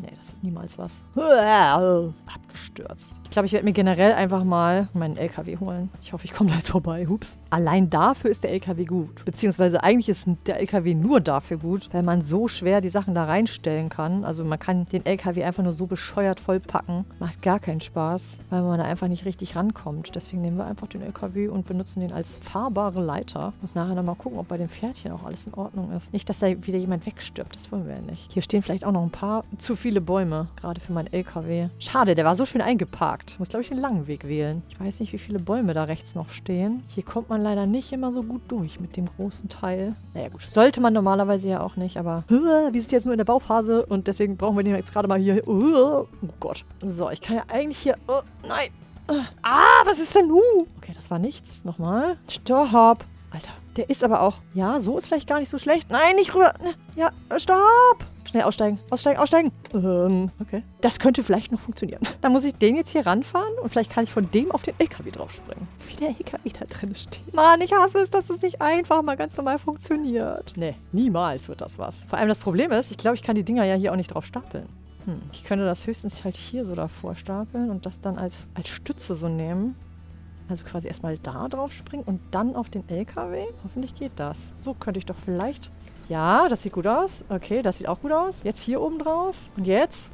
Nee, das wird niemals was. Abgestürzt. Ich glaube, ich werde mir generell einfach mal meinen LKW holen. Ich hoffe, ich komme da jetzt vorbei. Hups. Allein dafür ist der LKW gut. Beziehungsweise eigentlich ist der LKW nur dafür gut, weil man so schwer die Sachen da reinstellen kann. Also man kann den LKW einfach nur so bescheuert vollpacken. Macht gar keinen Spaß, weil man da einfach nicht richtig rankommt. Deswegen nehmen wir einfach den LKW und benutzen den als fahrbare Leiter. Muss nachher nochmal gucken, ob bei dem Pferdchen auch alles in Ordnung ist. Nicht, dass da wieder jemand wegstirbt. Das wollen wir ja nicht. Hier stehen vielleicht auch noch ein paar zu viele Bäume. Gerade für meinen LKW. Schade, der war so schön eingeparkt. Muss, glaube ich, den langen Weg wählen. Ich weiß nicht, wie viele Bäume da rechts noch stehen. Hier kommt man leider nicht immer so gut durch mit dem großen Teil. Naja gut, sollte man normalerweise ja auch nicht, aber wir sind jetzt nur in der Bauphase und deswegen brauchen wir den jetzt gerade mal hier. Oh Gott. So, ich kann ja eigentlich hier... Oh, nein. Was ist denn Okay, das war nichts. Nochmal. Stopp. Alter, der ist aber auch... Ja, so ist vielleicht gar nicht so schlecht. Nein, nicht rüber. Ja, stopp. Schnell aussteigen. Aussteigen. Okay. Das könnte vielleicht noch funktionieren. Dann muss ich den jetzt hier ranfahren und vielleicht kann ich von dem auf den LKW draufspringen. Wie der LKW da drin steht. Mann, ich hasse es, dass es nicht einfach mal ganz normal funktioniert. Nee, niemals wird das was. Vor allem das Problem ist, ich glaube, ich kann die Dinger ja hier auch nicht drauf stapeln. Ich könnte das höchstens halt hier so davor stapeln und das dann als Stütze so nehmen. Also quasi erstmal da drauf springen und dann auf den LKW. Hoffentlich geht das. So könnte ich doch vielleicht... Ja, das sieht gut aus. Okay, das sieht auch gut aus. Jetzt hier oben drauf. Und jetzt?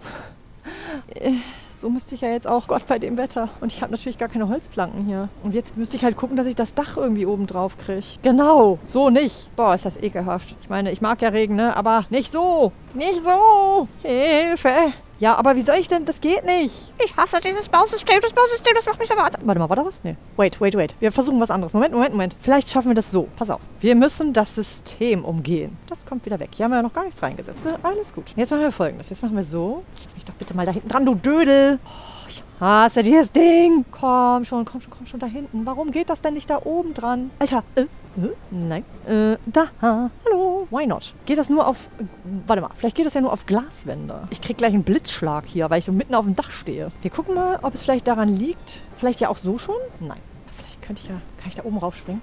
So müsste ich ja jetzt auch... Gott, bei dem Wetter. Und ich habe natürlich gar keine Holzplanken hier. Und jetzt müsste ich halt gucken, dass ich das Dach irgendwie oben drauf kriege. Genau, so nicht. Boah, ist das ekelhaft. Ich meine, ich mag ja Regen, ne? Aber nicht so. Nicht so. Hilfe. Ja, aber wie soll ich denn? Das geht nicht. Ich hasse dieses Bausystem. Das macht mich so wahnsinnig. Warte mal, war da was? Nee. Wait. Wir versuchen was anderes. Moment. Vielleicht schaffen wir das so. Pass auf. Wir müssen das System umgehen. Das kommt wieder weg. Hier haben wir ja noch gar nichts reingesetzt, ne? Alles gut. Jetzt machen wir Folgendes. Jetzt machen wir so. Setz mich doch bitte mal da hinten dran, du Dödel. Oh, ich hasse dieses Ding. Komm schon da hinten. Warum geht das denn nicht da oben dran? Alter, nein. Da. Hallo. Why not? Geht das nur auf... Warte mal. Vielleicht geht das ja nur auf Glaswände. Ich krieg gleich einen Blitzschlag hier, weil ich so mitten auf dem Dach stehe. Wir gucken mal, ob es vielleicht daran liegt. Vielleicht ja auch so schon? Nein. Vielleicht kann ich da oben raufspringen?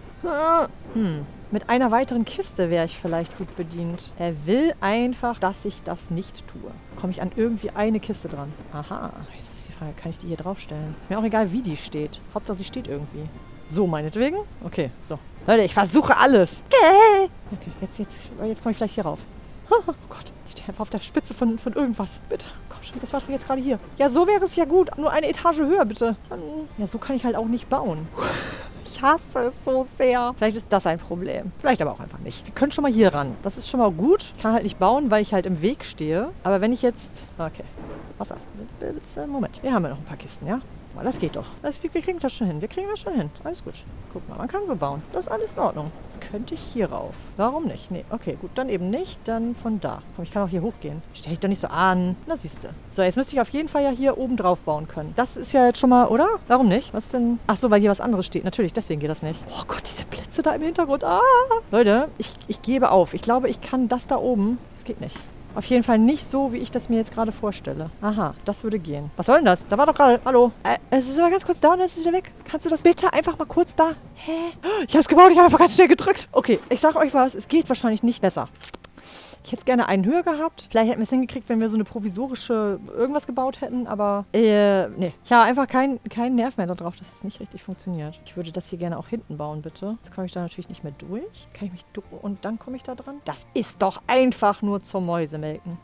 Mit einer weiteren Kiste wäre ich vielleicht gut bedient. Er will einfach, dass ich das nicht tue. Komme ich an irgendwie eine Kiste dran? Aha. Jetzt ist die Frage, kann ich die hier draufstellen? Ist mir auch egal, wie die steht. Hauptsache, sie steht irgendwie. So, meinetwegen? Okay, so. Leute, ich versuche alles. Okay, jetzt komme ich vielleicht hier rauf. Oh Gott, ich stehe einfach auf der Spitze von irgendwas. Bitte, komm schon, das war doch jetzt gerade hier. Ja, so wäre es ja gut. Nur eine Etage höher, bitte. Ja, so kann ich halt auch nicht bauen. Ich hasse es so sehr. Vielleicht ist das ein Problem. Vielleicht aber auch einfach nicht. Wir können schon mal hier ran. Das ist schon mal gut. Ich kann halt nicht bauen, weil ich halt im Weg stehe. Aber wenn ich jetzt... Okay. Pass auf. Moment. Wir haben ja noch ein paar Kisten, ja? Das geht doch. Wir kriegen das schon hin. Alles gut. Guck mal, man kann so bauen. Das ist alles in Ordnung. Jetzt könnte ich hier rauf. Warum nicht? Nee, okay, gut. Dann eben nicht. Dann von da. Komm, ich kann auch hier hochgehen. Stell dich doch nicht so an. Na, siehst du. So, jetzt müsste ich auf jeden Fall ja hier oben drauf bauen können. Das ist ja jetzt schon mal, oder? Warum nicht? Was denn? Ach so, weil hier was anderes steht. Natürlich, deswegen geht das nicht. Oh Gott, diese Blitze da im Hintergrund. Leute, ich gebe auf. Ich glaube, ich kann das da oben. Das geht nicht. Auf jeden Fall nicht so, wie ich das mir jetzt gerade vorstelle. Aha, das würde gehen. Was soll denn das? Da war doch gerade... Hallo? Es ist aber ganz kurz da und dann ist es wieder weg. Kannst du das bitte einfach mal kurz da... Hä? Ich hab's gebaut, ich habe einfach ganz schnell gedrückt. Okay, ich sag euch was, es geht wahrscheinlich nicht besser. Ich hätte gerne einen höher gehabt. Vielleicht hätten wir es hingekriegt, wenn wir so eine provisorische irgendwas gebaut hätten, aber nee. Ich habe einfach keinen Nerv mehr darauf, dass es nicht richtig funktioniert. Ich würde das hier gerne auch hinten bauen, bitte. Jetzt komme ich da natürlich nicht mehr durch. Kann ich mich und dann komme ich da dran? Das ist doch einfach nur zum Mäusemelken.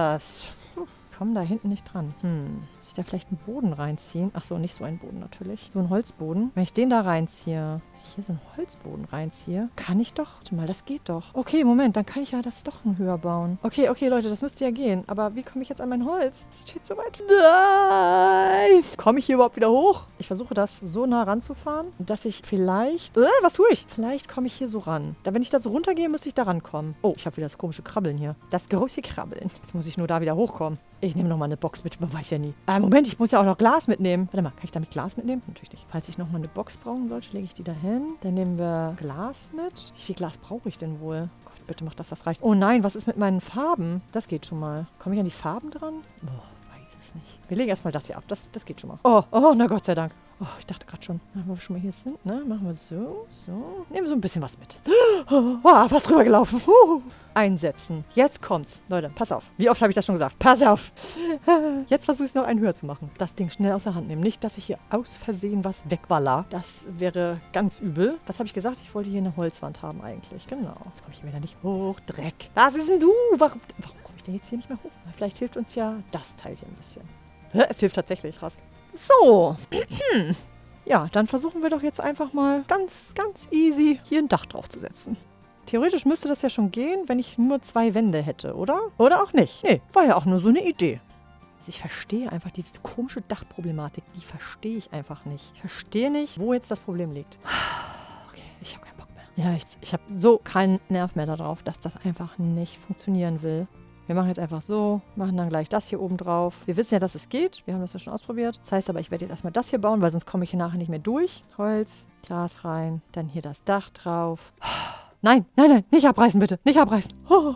Komm da hinten nicht dran. Muss ich da vielleicht einen Boden reinziehen? Ach so, nicht so einen Boden natürlich. So einen Holzboden. Wenn ich den da reinziehe, hier so einen Holzboden reinziehe, kann ich doch... Warte mal, das geht doch. Okay, Moment, dann kann ich ja das doch höher bauen. Okay, Leute, das müsste ja gehen. Aber wie komme ich jetzt an mein Holz? Das steht so weit... Nein! Komme ich hier überhaupt wieder hoch? Ich versuche das so nah ranzufahren, dass ich vielleicht... was tue ich? Vielleicht komme ich hier so ran. Wenn ich da so runtergehe, müsste ich da rankommen. Oh, ich habe wieder das komische Krabbeln hier. Das große Krabbeln. Jetzt muss ich nur da wieder hochkommen. Ich nehme nochmal eine Box mit, man weiß ja nie. Moment, ich muss ja auch noch Glas mitnehmen. Warte mal, kann ich damit Glas mitnehmen? Natürlich nicht. Falls ich nochmal eine Box brauchen sollte, lege ich die da hin. Dann nehmen wir Glas mit. Wie viel Glas brauche ich denn wohl? Gott, bitte mach, dass das reicht. Oh nein, was ist mit meinen Farben? Das geht schon mal. Komme ich an die Farben dran? Boah, weiß es nicht. Wir legen erstmal das hier ab. Das geht schon mal. Oh, na Gott sei Dank. Oh, ich dachte gerade schon, wo wir schon mal hier sind, ne? Machen wir so, so. Nehmen wir so ein bisschen was mit. Oh, fast drüber gelaufen. Einsetzen. Jetzt kommt's. Leute, pass auf. Wie oft habe ich das schon gesagt? Pass auf. Jetzt versuche ich es noch einen höher zu machen. Das Ding schnell aus der Hand nehmen. Nicht, dass ich hier aus Versehen was wegballer. Das wäre ganz übel. Was habe ich gesagt? Ich wollte hier eine Holzwand haben eigentlich. Genau. Jetzt komme ich hier wieder nicht hoch. Dreck. Was ist denn du? Warum komme ich denn jetzt hier nicht mehr hoch? Vielleicht hilft uns ja das Teil hier ein bisschen. Es hilft tatsächlich. Krass. So. Ja, dann versuchen wir doch jetzt einfach mal ganz, ganz easy hier ein Dach drauf zu setzen. Theoretisch müsste das ja schon gehen, wenn ich nur 2 Wände hätte, oder? Oder auch nicht. Nee, war ja auch nur so eine Idee. Also ich verstehe einfach diese komische Dachproblematik. Die verstehe ich einfach nicht. Ich verstehe nicht, wo jetzt das Problem liegt. Okay, ich habe keinen Bock mehr. Ja, ich habe so keinen Nerv mehr darauf, dass das einfach nicht funktionieren will. Wir machen jetzt einfach so, machen dann gleich das hier oben drauf. Wir wissen ja, dass es geht. Wir haben das ja schon ausprobiert. Das heißt aber, ich werde jetzt erstmal das hier bauen, weil sonst komme ich hier nachher nicht mehr durch. Holz, Glas rein, dann hier das Dach drauf. Nein, nein, nein, nicht abreißen bitte, nicht abreißen.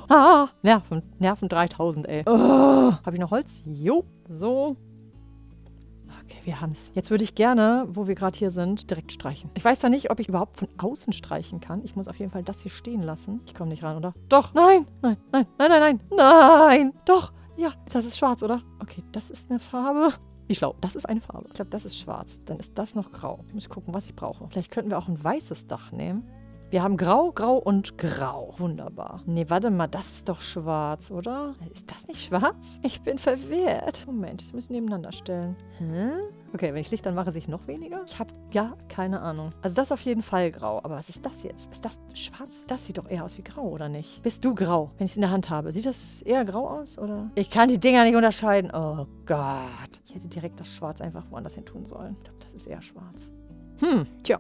Nerven 3000, ey. Habe ich noch Holz? Jo, so. Okay, wir haben es. Jetzt würde ich gerne, wo wir gerade hier sind, direkt streichen. Ich weiß zwar nicht, ob ich überhaupt von außen streichen kann. Ich muss auf jeden Fall das hier stehen lassen. Ich komme nicht ran, oder? Doch, nein, nein, nein, nein, nein, nein, nein, doch. Ja, das ist schwarz, oder? Okay, das ist eine Farbe. Wie schlau, das ist eine Farbe. Ich glaube, das ist schwarz. Dann ist das noch grau. Ich muss gucken, was ich brauche. Vielleicht könnten wir auch ein weißes Dach nehmen. Wir haben Grau, Grau und Grau. Wunderbar. Nee, warte mal, das ist doch schwarz, oder? Ist das nicht schwarz? Ich bin verwirrt. Moment, ich muss nebeneinander stellen. Okay, wenn ich Licht anmache, sehe ich noch weniger. Ich habe gar keine Ahnung. Also das ist auf jeden Fall grau. Aber was ist das jetzt? Ist das schwarz? Das sieht doch eher aus wie grau, oder nicht? Bist du grau, wenn ich es in der Hand habe? Sieht das eher grau aus, oder? Ich kann die Dinger nicht unterscheiden. Oh Gott. Ich hätte direkt das Schwarz einfach woanders hin tun sollen. Ich glaube, das ist eher schwarz. Tja.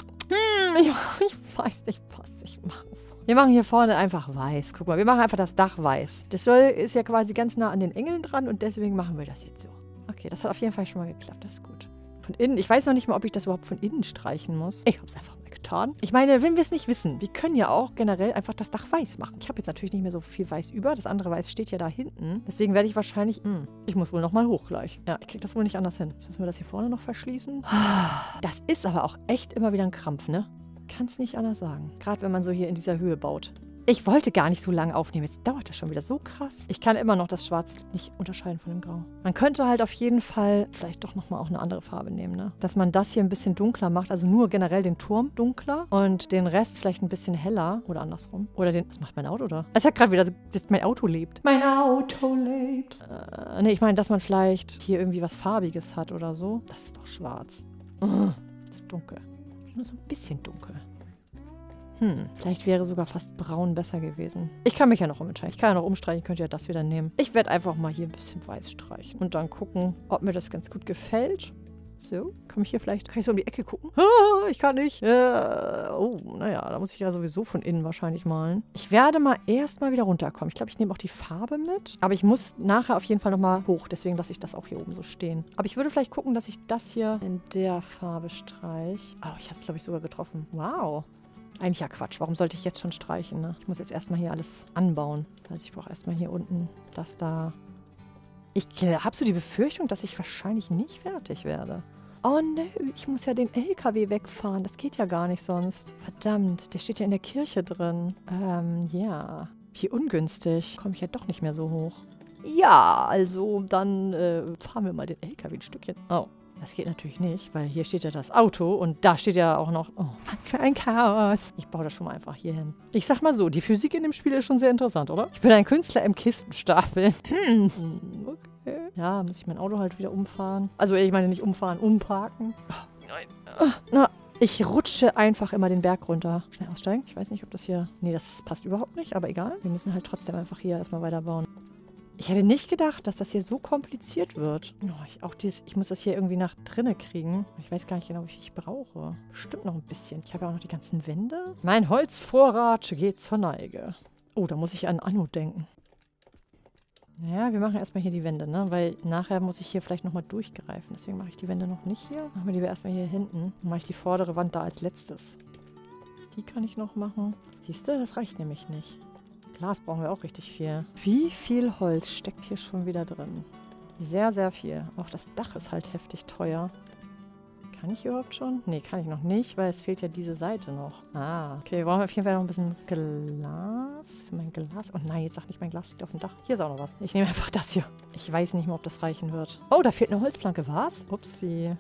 Ich weiß nicht, was ich mache. Wir machen hier vorne einfach weiß. Guck mal, wir machen einfach das Dach weiß. Das ist ja quasi ganz nah an den Engeln dran und deswegen machen wir das jetzt so. Okay, das hat auf jeden Fall schon mal geklappt. Das ist gut. Von innen, ich weiß noch nicht mal, ob ich das überhaupt von innen streichen muss. Ich habe es einfach mal getan. Ich meine, wenn wir es nicht wissen, wir können ja auch generell einfach das Dach weiß machen. Ich habe jetzt natürlich nicht mehr so viel Weiß über. Das andere Weiß steht ja da hinten. Deswegen werde ich wahrscheinlich, ich muss wohl nochmal hoch gleich. Ja, ich kriege das wohl nicht anders hin. Jetzt müssen wir das hier vorne noch verschließen. Das ist aber auch echt immer wieder ein Krampf, ne? Kann es nicht anders sagen. Gerade wenn man so hier in dieser Höhe baut. Ich wollte gar nicht so lange aufnehmen. Jetzt dauert das schon wieder so krass. Ich kann immer noch das Schwarz nicht unterscheiden von dem Grau. Man könnte halt auf jeden Fall vielleicht doch nochmal auch eine andere Farbe nehmen, ne? Dass man das hier ein bisschen dunkler macht. Also nur generell den Turm dunkler und den Rest vielleicht ein bisschen heller. Oder andersrum. Oder den... Was macht mein Auto da? Es hat gerade wieder... Mein Auto lebt. Mein Auto lebt. Nee, ich meine, dass man vielleicht hier irgendwie was Farbiges hat oder so. Das ist doch schwarz. Zu dunkel. Nur so ein bisschen dunkel. Vielleicht wäre sogar fast braun besser gewesen. Ich kann mich ja noch umentscheiden. Ich kann ja noch umstreichen. Ich könnte ja das wieder nehmen. Ich werde einfach mal hier ein bisschen weiß streichen. Und dann gucken, ob mir das ganz gut gefällt. So, komme ich hier vielleicht... Kann ich so um die Ecke gucken? Ich kann nicht. Naja, da muss ich ja sowieso von innen wahrscheinlich malen. Ich werde mal erstmal wieder runterkommen. Ich glaube, ich nehme auch die Farbe mit. Aber ich muss nachher auf jeden Fall nochmal hoch. Deswegen lasse ich das auch hier oben so stehen. Aber ich würde vielleicht gucken, dass ich das hier in der Farbe streiche. Oh, ich habe es, glaube ich, sogar getroffen. Wow. Eigentlich ja Quatsch. Warum sollte ich jetzt schon streichen, ne? Ich muss jetzt erstmal hier alles anbauen. Also ich brauche erstmal hier unten das da. Ich habe so die Befürchtung, dass ich wahrscheinlich nicht fertig werde. Oh nö, ich muss ja den LKW wegfahren. Das geht ja gar nicht sonst. Verdammt, der steht ja in der Kirche drin. Ja. Wie ungünstig. Komme ich ja doch nicht mehr so hoch. Ja, also dann fahren wir mal den LKW ein Stückchen. Oh. Das geht natürlich nicht, weil hier steht ja das Auto und da steht ja auch noch... Oh, was für ein Chaos. Ich baue das schon mal einfach hier hin. Ich sag mal so, die Physik in dem Spiel ist schon sehr interessant, oder? Ich bin ein Künstler im Kistenstapeln. Okay. Ja, muss ich mein Auto halt wieder umfahren. Also ich meine nicht umfahren, umparken. Oh, nein. Na, ich rutsche einfach immer den Berg runter. Schnell aussteigen. Ich weiß nicht, ob das hier... Nee, das passt überhaupt nicht, aber egal. Wir müssen halt trotzdem einfach hier erstmal weiterbauen. Ich hätte nicht gedacht, dass das hier so kompliziert wird. Oh, ich muss das hier irgendwie nach drinnen kriegen. Ich weiß gar nicht genau, wie viel ich brauche. Bestimmt noch ein bisschen. Ich habe ja auch noch die ganzen Wände. Mein Holzvorrat geht zur Neige. Oh, da muss ich an Anno denken. Ja, wir machen erstmal hier die Wände, ne? Weil nachher muss ich hier vielleicht nochmal durchgreifen. Deswegen mache ich die Wände noch nicht hier. Machen wir die erstmal hier hinten. Dann mache ich die vordere Wand da als letztes. Die kann ich noch machen. Siehst du, das reicht nämlich nicht. Glas brauchen wir auch richtig viel. Wie viel Holz steckt hier schon wieder drin? Sehr, sehr viel. Auch das Dach ist halt heftig teuer. Kann ich überhaupt schon? Nee, kann ich noch nicht, weil es fehlt ja diese Seite noch. Ah, okay, wir brauchen auf jeden Fall noch ein bisschen Glas. Ist mein Glas? Oh nein, jetzt sag nicht, mein Glas liegt auf dem Dach. Hier ist auch noch was. Ich nehme einfach das hier. Ich weiß nicht mehr, ob das reichen wird. Oh, da fehlt eine Holzplanke. Was? Upsi.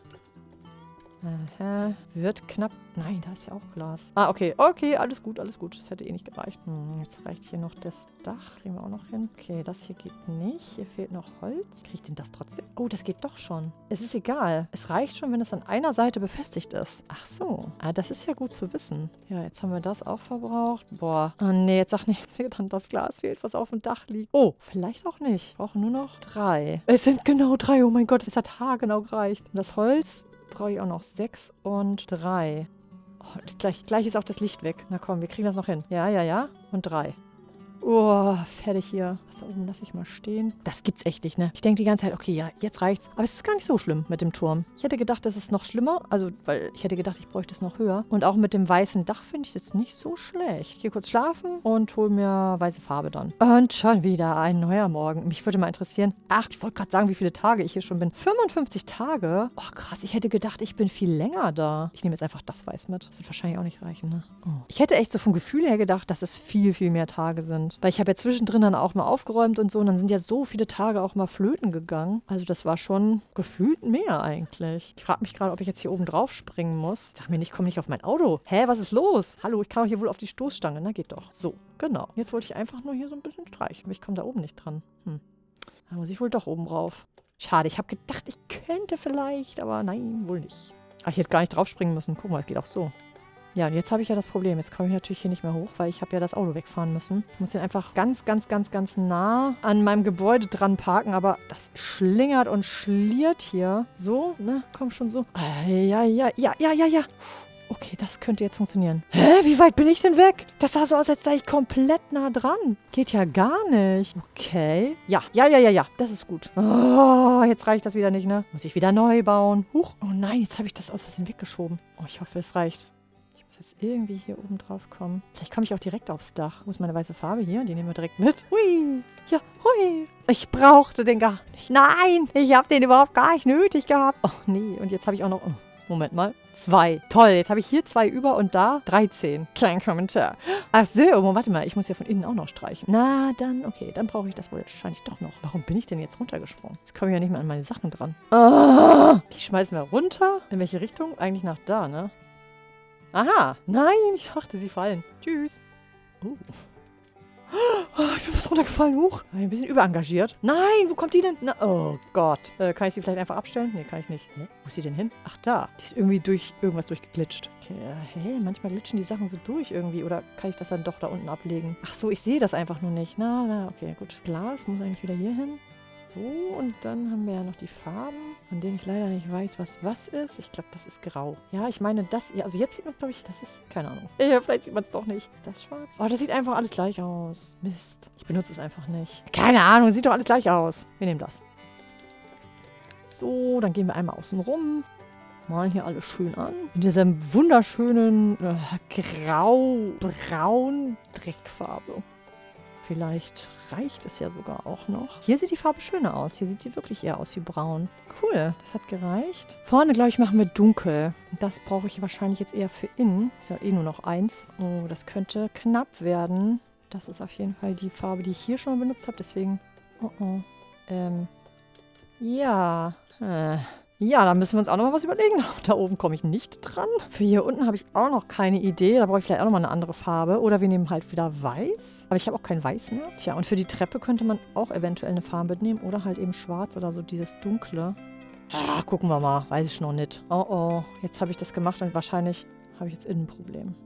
Aha. Wird knapp. Nein, da ist ja auch Glas. Ah, okay. Okay, alles gut, alles gut. Das hätte eh nicht gereicht. Jetzt reicht hier noch das Dach. Kriegen wir auch noch hin. Okay, das hier geht nicht. Hier fehlt noch Holz. Kriege ich denn das trotzdem? Oh, das geht doch schon. Es ist egal. Es reicht schon, wenn es an einer Seite befestigt ist. Ach so. Ah, das ist ja gut zu wissen. Ja, jetzt haben wir das auch verbraucht. Boah. Oh nee, jetzt sag nicht, mir dann das Glas fehlt, was auf dem Dach liegt. Oh, vielleicht auch nicht. Ich brauche nur noch 3. Es sind genau 3. Oh mein Gott, es hat haargenau gereicht. Und das Holz brauche ich auch noch 6 und 3. Oh, gleich ist auch das Licht weg. Na komm, wir kriegen das noch hin. Ja, ja, ja. Und 3. Oh, fertig hier. Das da oben lasse ich mal stehen. Das gibt's echt nicht, ne? Ich denke die ganze Zeit, okay, ja, jetzt reicht's. Aber es ist gar nicht so schlimm mit dem Turm. Ich hätte gedacht, das ist noch schlimmer. Also, weil ich hätte gedacht, ich bräuchte es noch höher. Und auch mit dem weißen Dach finde ich es jetzt nicht so schlecht. Hier kurz schlafen und hol mir weiße Farbe dann. Und schon wieder ein neuer Morgen. Mich würde mal interessieren. Ach, ich wollte gerade sagen, wie viele Tage ich hier schon bin. 55 Tage? Oh, krass. Ich hätte gedacht, ich bin viel länger da. Ich nehme jetzt einfach das Weiß mit. Das wird wahrscheinlich auch nicht reichen, ne? Oh. Ich hätte echt so vom Gefühl her gedacht, dass es viel, viel mehr Tage sind. Weil ich habe ja zwischendrin dann auch mal aufgeräumt und so. Und dann sind ja so viele Tage auch mal flöten gegangen. Also das war schon gefühlt mehr eigentlich. Ich frage mich gerade, ob ich jetzt hier oben drauf springen muss. Sag mir nicht, komm nicht auf mein Auto. Hä, was ist los? Hallo, ich kann doch hier wohl auf die Stoßstange. Na, geht doch. So, genau. Jetzt wollte ich einfach nur hier so ein bisschen streichen. Aber ich komme da oben nicht dran. Da muss ich wohl doch oben drauf. Schade, ich habe gedacht, ich könnte vielleicht, aber nein, wohl nicht. Ach, ich hätte gar nicht drauf springen müssen. Guck mal, es geht auch so. Ja, und jetzt habe ich ja das Problem. Jetzt komme ich natürlich hier nicht mehr hoch, weil ich habe ja das Auto wegfahren müssen. Ich muss den einfach ganz, ganz, ganz, ganz nah an meinem Gebäude dran parken. Aber das schlingert und schliert hier. So, ne? Komm schon so. Ja. Okay, das könnte jetzt funktionieren. Hä? Wie weit bin ich denn weg? Das sah so aus, als sei ich komplett nah dran. Geht ja gar nicht. Okay. Ja. Das ist gut. Oh, jetzt reicht das wieder nicht, ne? Muss ich wieder neu bauen. Huch. Oh nein, jetzt habe ich das aus Versehen weggeschoben. Oh, ich hoffe, es reicht. Jetzt irgendwie hier oben drauf kommen. Vielleicht komme ich auch direkt aufs Dach. Wo ist meine weiße Farbe hier? Die nehmen wir direkt mit. Hui. Ja, hui. Ich brauchte den gar nicht. Nein, ich habe den überhaupt gar nicht nötig gehabt. Oh, nee. Und jetzt habe ich auch noch... Oh, Moment mal. 2. Toll, jetzt habe ich hier 2 über und da 13. Kleinen Kommentar. Ach so, warte mal. Ich muss ja von innen auch noch streichen. Na, dann, okay. Dann brauche ich das wohl wahrscheinlich doch noch. Warum bin ich denn jetzt runtergesprungen? Jetzt komme ich ja nicht mehr an meine Sachen dran. Oh, die schmeißen wir runter. In welche Richtung? Eigentlich nach da, ne? Aha. Nein, ich dachte, sie fallen. Tschüss. Oh, ich bin fast runtergefallen. Huch. Ein bisschen überengagiert. Nein, wo kommt die denn? Na, oh Gott. Kann ich sie vielleicht einfach abstellen? Nee, kann ich nicht. Hä? Wo ist sie denn hin? Ach, da. Die ist irgendwie durch irgendwas durchgeglitscht. Okay, hä? Manchmal glitschen die Sachen so durch irgendwie. Oder kann ich das dann doch da unten ablegen? Ach so, ich sehe das einfach nur nicht. Na, okay, gut. Glas muss eigentlich wieder hier hin. So, und dann haben wir ja noch die Farben, von denen ich leider nicht weiß, was ist. Ich glaube, das ist grau. Ja, ich meine, das... Ja, also jetzt sieht man es, glaube ich, das ist... Keine Ahnung. Ja, vielleicht sieht man es doch nicht. Ist das schwarz? Oh, das sieht einfach alles gleich aus. Mist. Ich benutze es einfach nicht. Keine Ahnung, sieht doch alles gleich aus. Wir nehmen das. So, dann gehen wir einmal außen rum. Malen hier alles schön an. In dieser wunderschönen grau-braun Dreckfarbe. Vielleicht reicht es ja sogar auch noch. Hier sieht die Farbe schöner aus. Hier sieht sie wirklich eher aus wie braun. Cool, das hat gereicht. Vorne, glaube ich, machen wir dunkel. Das brauche ich wahrscheinlich jetzt eher für innen. Ist ja eh nur noch 1. Oh, das könnte knapp werden. Das ist auf jeden Fall die Farbe, die ich hier schon mal benutzt habe. Deswegen... Ja. Ja, da müssen wir uns auch noch mal was überlegen. Da oben komme ich nicht dran. Für hier unten habe ich auch noch keine Idee. Da brauche ich vielleicht auch noch mal eine andere Farbe. Oder wir nehmen halt wieder Weiß. Aber ich habe auch kein Weiß mehr. Tja, und für die Treppe könnte man auch eventuell eine Farbe nehmen. Oder halt eben Schwarz oder so dieses Dunkle. Ah, gucken wir mal. Weiß ich noch nicht. Oh, jetzt habe ich das gemacht und wahrscheinlich habe ich jetzt innen ein Problem.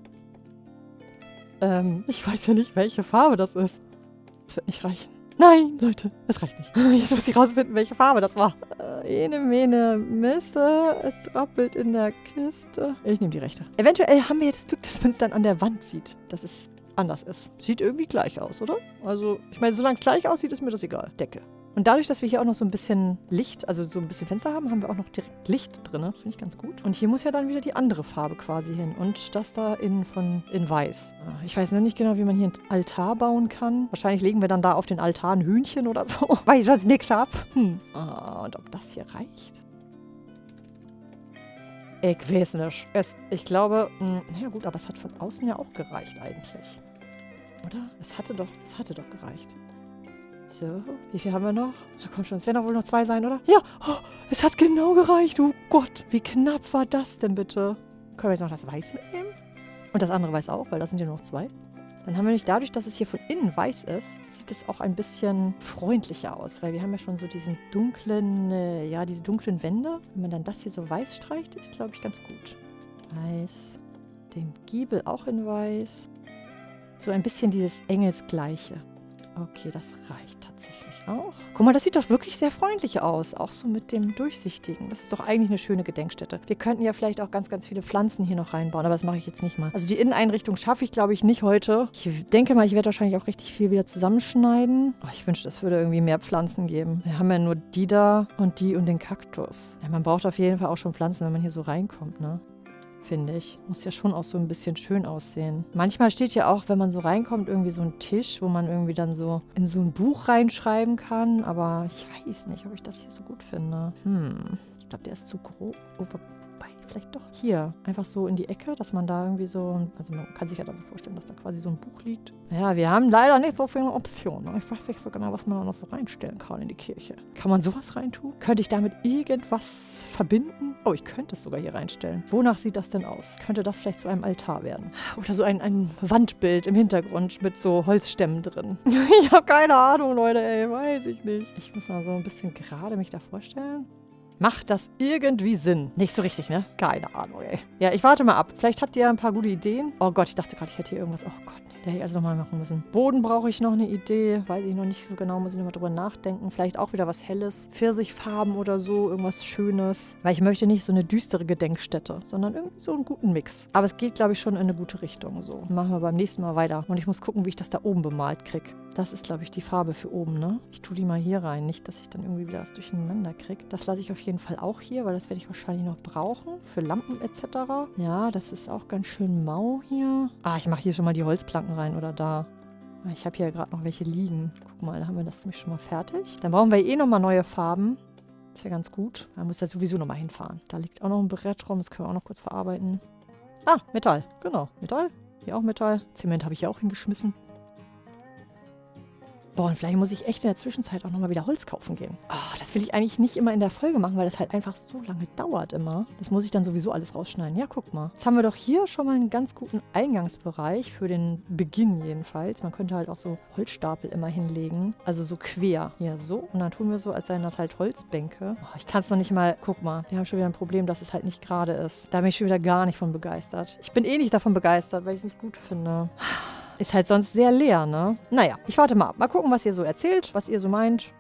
Ich weiß ja nicht, welche Farbe das ist. Das wird nicht reichen. Nein, Leute, es reicht nicht. Jetzt muss ich rausfinden, welche Farbe das war. Ene, mene, Miste. Es rappelt in der Kiste. Ich nehme die rechte. Eventuell haben wir ja das Glück, dass man es dann an der Wand sieht, dass es anders ist. Sieht irgendwie gleich aus, oder? Also, ich meine, solange es gleich aussieht, ist mir das egal. Decke. Und dadurch, dass wir hier auch noch so ein bisschen Licht, also so ein bisschen Fenster haben, haben wir auch noch direkt Licht drin. Finde ich ganz gut. Und hier muss ja dann wieder die andere Farbe quasi hin. Und das da in Weiß. Ich weiß noch nicht genau, wie man hier einen Altar bauen kann. Wahrscheinlich legen wir dann da auf den Altar ein Hühnchen oder so. Weiß was nix hab. Und ob das hier reicht? Ich weiß nicht. Ich glaube, naja gut, aber es hat von außen ja auch gereicht eigentlich. Oder? Es hatte doch gereicht. So, wie viel haben wir noch? Ja, komm schon, es werden doch wohl noch 2 sein, oder? Ja, oh, es hat genau gereicht. Oh Gott, wie knapp war das denn bitte? Können wir jetzt noch das Weiß mitnehmen? Und das andere Weiß auch, weil das sind ja nur noch 2. Dann haben wir nämlich dadurch, dass es hier von innen weiß ist, sieht es auch ein bisschen freundlicher aus. Weil wir haben ja schon so diesen dunklen, diese dunklen Wände. Wenn man dann das hier so weiß streicht, ist, glaube ich, ganz gut. Weiß. Den Giebel auch in weiß. So ein bisschen dieses Engelsgleiche. Okay, das reicht tatsächlich auch. Guck mal, das sieht doch wirklich sehr freundlich aus. Auch so mit dem Durchsichtigen. Das ist doch eigentlich eine schöne Gedenkstätte. Wir könnten ja vielleicht auch ganz, ganz viele Pflanzen hier noch reinbauen, aber das mache ich jetzt nicht mal. Also die Inneneinrichtung schaffe ich, glaube ich, nicht heute. Ich denke mal, ich werde wahrscheinlich auch richtig viel wieder zusammenschneiden. Oh, ich wünschte, es würde irgendwie mehr Pflanzen geben. Wir haben ja nur die da und den Kaktus. Ja, man braucht auf jeden Fall auch schon Pflanzen, wenn man hier so reinkommt, ne? Finde ich. Muss ja schon auch so ein bisschen schön aussehen. Manchmal steht ja auch, wenn man so reinkommt, irgendwie so ein Tisch, wo man irgendwie dann so in so ein Buch reinschreiben kann. Aber ich weiß nicht, ob ich das hier so gut finde. Ich glaube, der ist zu groß. Wobei, vielleicht doch hier. Einfach so in die Ecke, dass man da irgendwie so... Also man kann sich ja dann so vorstellen, dass da quasi so ein Buch liegt. Ja, wir haben leider nicht so viele Optionen. Ich weiß nicht so genau, was man da noch so reinstellen kann in die Kirche. Kann man sowas reintun? Könnte ich damit irgendwas verbinden? Oh, ich könnte es sogar hier reinstellen. Wonach sieht das denn aus? Könnte das vielleicht zu einem Altar werden? Oder so ein Wandbild im Hintergrund mit so Holzstämmen drin. Ich habe keine Ahnung, Leute, ey. Weiß ich nicht. Ich muss mal so ein bisschen gerade mich da vorstellen. Macht das irgendwie Sinn? Nicht so richtig, ne? Keine Ahnung, ey. Ja, ich warte mal ab. Vielleicht habt ihr ein paar gute Ideen. Oh Gott, ich dachte gerade, ich hätte hier irgendwas... Oh Gott, nee, der hätte ich also nochmal machen müssen. Boden brauche ich noch eine Idee. Weiß ich noch nicht so genau, muss ich nochmal drüber nachdenken. Vielleicht auch wieder was Helles. Pfirsichfarben oder so, irgendwas Schönes. Weil ich möchte nicht so eine düstere Gedenkstätte, sondern irgendwie so einen guten Mix. Aber es geht, glaube ich, schon in eine gute Richtung. So, machen wir beim nächsten Mal weiter. Und ich muss gucken, wie ich das da oben bemalt kriege. Das ist, glaube ich, die Farbe für oben, ne? Ich tue die mal hier rein. Nicht, dass ich dann irgendwie wieder was durcheinander kriege. Das lasse ich auf jeden Fall auch hier, weil das werde ich wahrscheinlich noch brauchen. Für Lampen etc. Ja, das ist auch ganz schön mau hier. Ah, ich mache hier schon mal die Holzplanken rein oder da. Ich habe hier gerade noch welche liegen. Guck mal, da haben wir das nämlich schon mal fertig. Dann brauchen wir eh nochmal neue Farben. Das wäre ganz gut. Da muss ja sowieso nochmal hinfahren. Da liegt auch noch ein Brett rum. Das können wir auch noch kurz verarbeiten. Ah, Metall. Genau, Metall. Hier auch Metall. Zement habe ich hier auch hingeschmissen. Boah, und vielleicht muss ich echt in der Zwischenzeit auch nochmal wieder Holz kaufen gehen. Oh, das will ich eigentlich nicht immer in der Folge machen, weil das halt einfach so lange dauert immer. Das muss ich dann sowieso alles rausschneiden. Ja, guck mal. Jetzt haben wir doch hier schon mal einen ganz guten Eingangsbereich für den Beginn jedenfalls. Man könnte halt auch so Holzstapel immer hinlegen. Also so quer. Hier so. Und dann tun wir so, als seien das halt Holzbänke. Oh, ich kann es noch nicht mal... Guck mal. Wir haben schon wieder ein Problem, dass es halt nicht gerade ist. Da bin ich schon wieder gar nicht von begeistert. Ich bin eh nicht davon begeistert, weil ich es nicht gut finde. Ist halt sonst sehr leer, ne? Naja, ich warte mal ab. Mal gucken, was ihr so erzählt, was ihr so meint.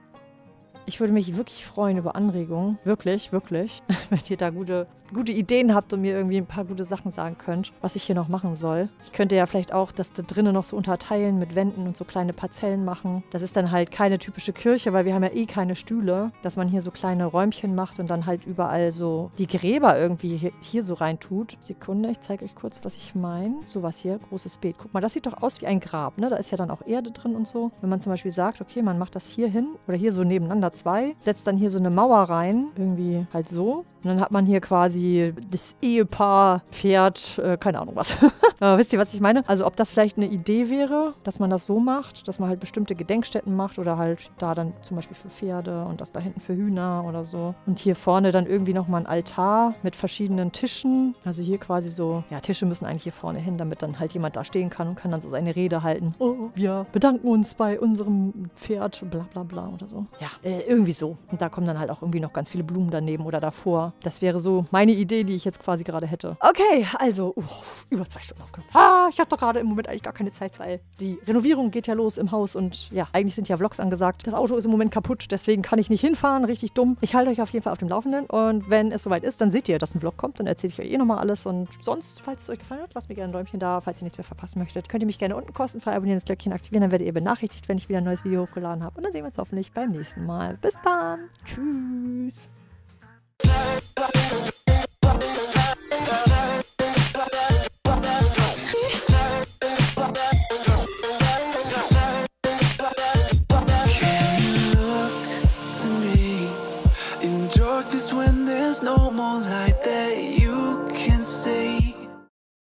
Ich würde mich wirklich freuen über Anregungen. Wirklich, wirklich. Wenn ihr da gute Ideen habt und mir irgendwie ein paar gute Sachen sagen könnt, was ich hier noch machen soll. Ich könnte ja vielleicht auch das da drinnen noch so unterteilen mit Wänden und so kleine Parzellen machen. Das ist dann halt keine typische Kirche, weil wir haben ja eh keine Stühle. Dass man hier so kleine Räumchen macht und dann halt überall so die Gräber irgendwie hier so rein tut. Sekunde, ich zeige euch kurz, was ich meine. Sowas hier, großes Beet. Guck mal, das sieht doch aus wie ein Grab, ne? Da ist ja dann auch Erde drin und so. Wenn man zum Beispiel sagt, okay, man macht das hier hin oder hier so nebeneinander setzt dann hier so eine Mauer rein, irgendwie halt so. Und dann hat man hier quasi das Ehepaar, Pferd, keine Ahnung was. Wisst ihr, was ich meine? Also ob das vielleicht eine Idee wäre, dass man das so macht, dass man halt bestimmte Gedenkstätten macht oder halt da dann zum Beispiel für Pferde und das da hinten für Hühner oder so. Und hier vorne dann irgendwie nochmal ein Altar mit verschiedenen Tischen. Also hier quasi so, ja, Tische müssen eigentlich hier vorne hin, damit dann halt jemand da stehen kann und kann dann so seine Rede halten. Oh, wir bedanken uns bei unserem Pferd, bla bla bla oder so. Ja, irgendwie so. Und da kommen dann halt auch irgendwie noch ganz viele Blumen daneben oder davor. Das wäre so meine Idee, die ich jetzt quasi gerade hätte. Okay, also über 2 Stunden aufgenommen. Ich habe doch gerade im Moment eigentlich gar keine Zeit, weil die Renovierung geht ja los im Haus und ja, eigentlich sind ja Vlogs angesagt. Das Auto ist im Moment kaputt, deswegen kann ich nicht hinfahren. Richtig dumm. Ich halte euch auf jeden Fall auf dem Laufenden und wenn es soweit ist, dann seht ihr, dass ein Vlog kommt. Dann erzähle ich euch eh nochmal alles und sonst, falls es euch gefallen hat, lasst mir gerne ein Däumchen da. Falls ihr nichts mehr verpassen möchtet, könnt ihr mich gerne unten kostenfrei abonnieren, das Glöckchen aktivieren, dann werdet ihr benachrichtigt, wenn ich wieder ein neues Video hochgeladen habe. Und dann sehen wir uns hoffentlich beim nächsten Mal. Bis dann. Tschüss.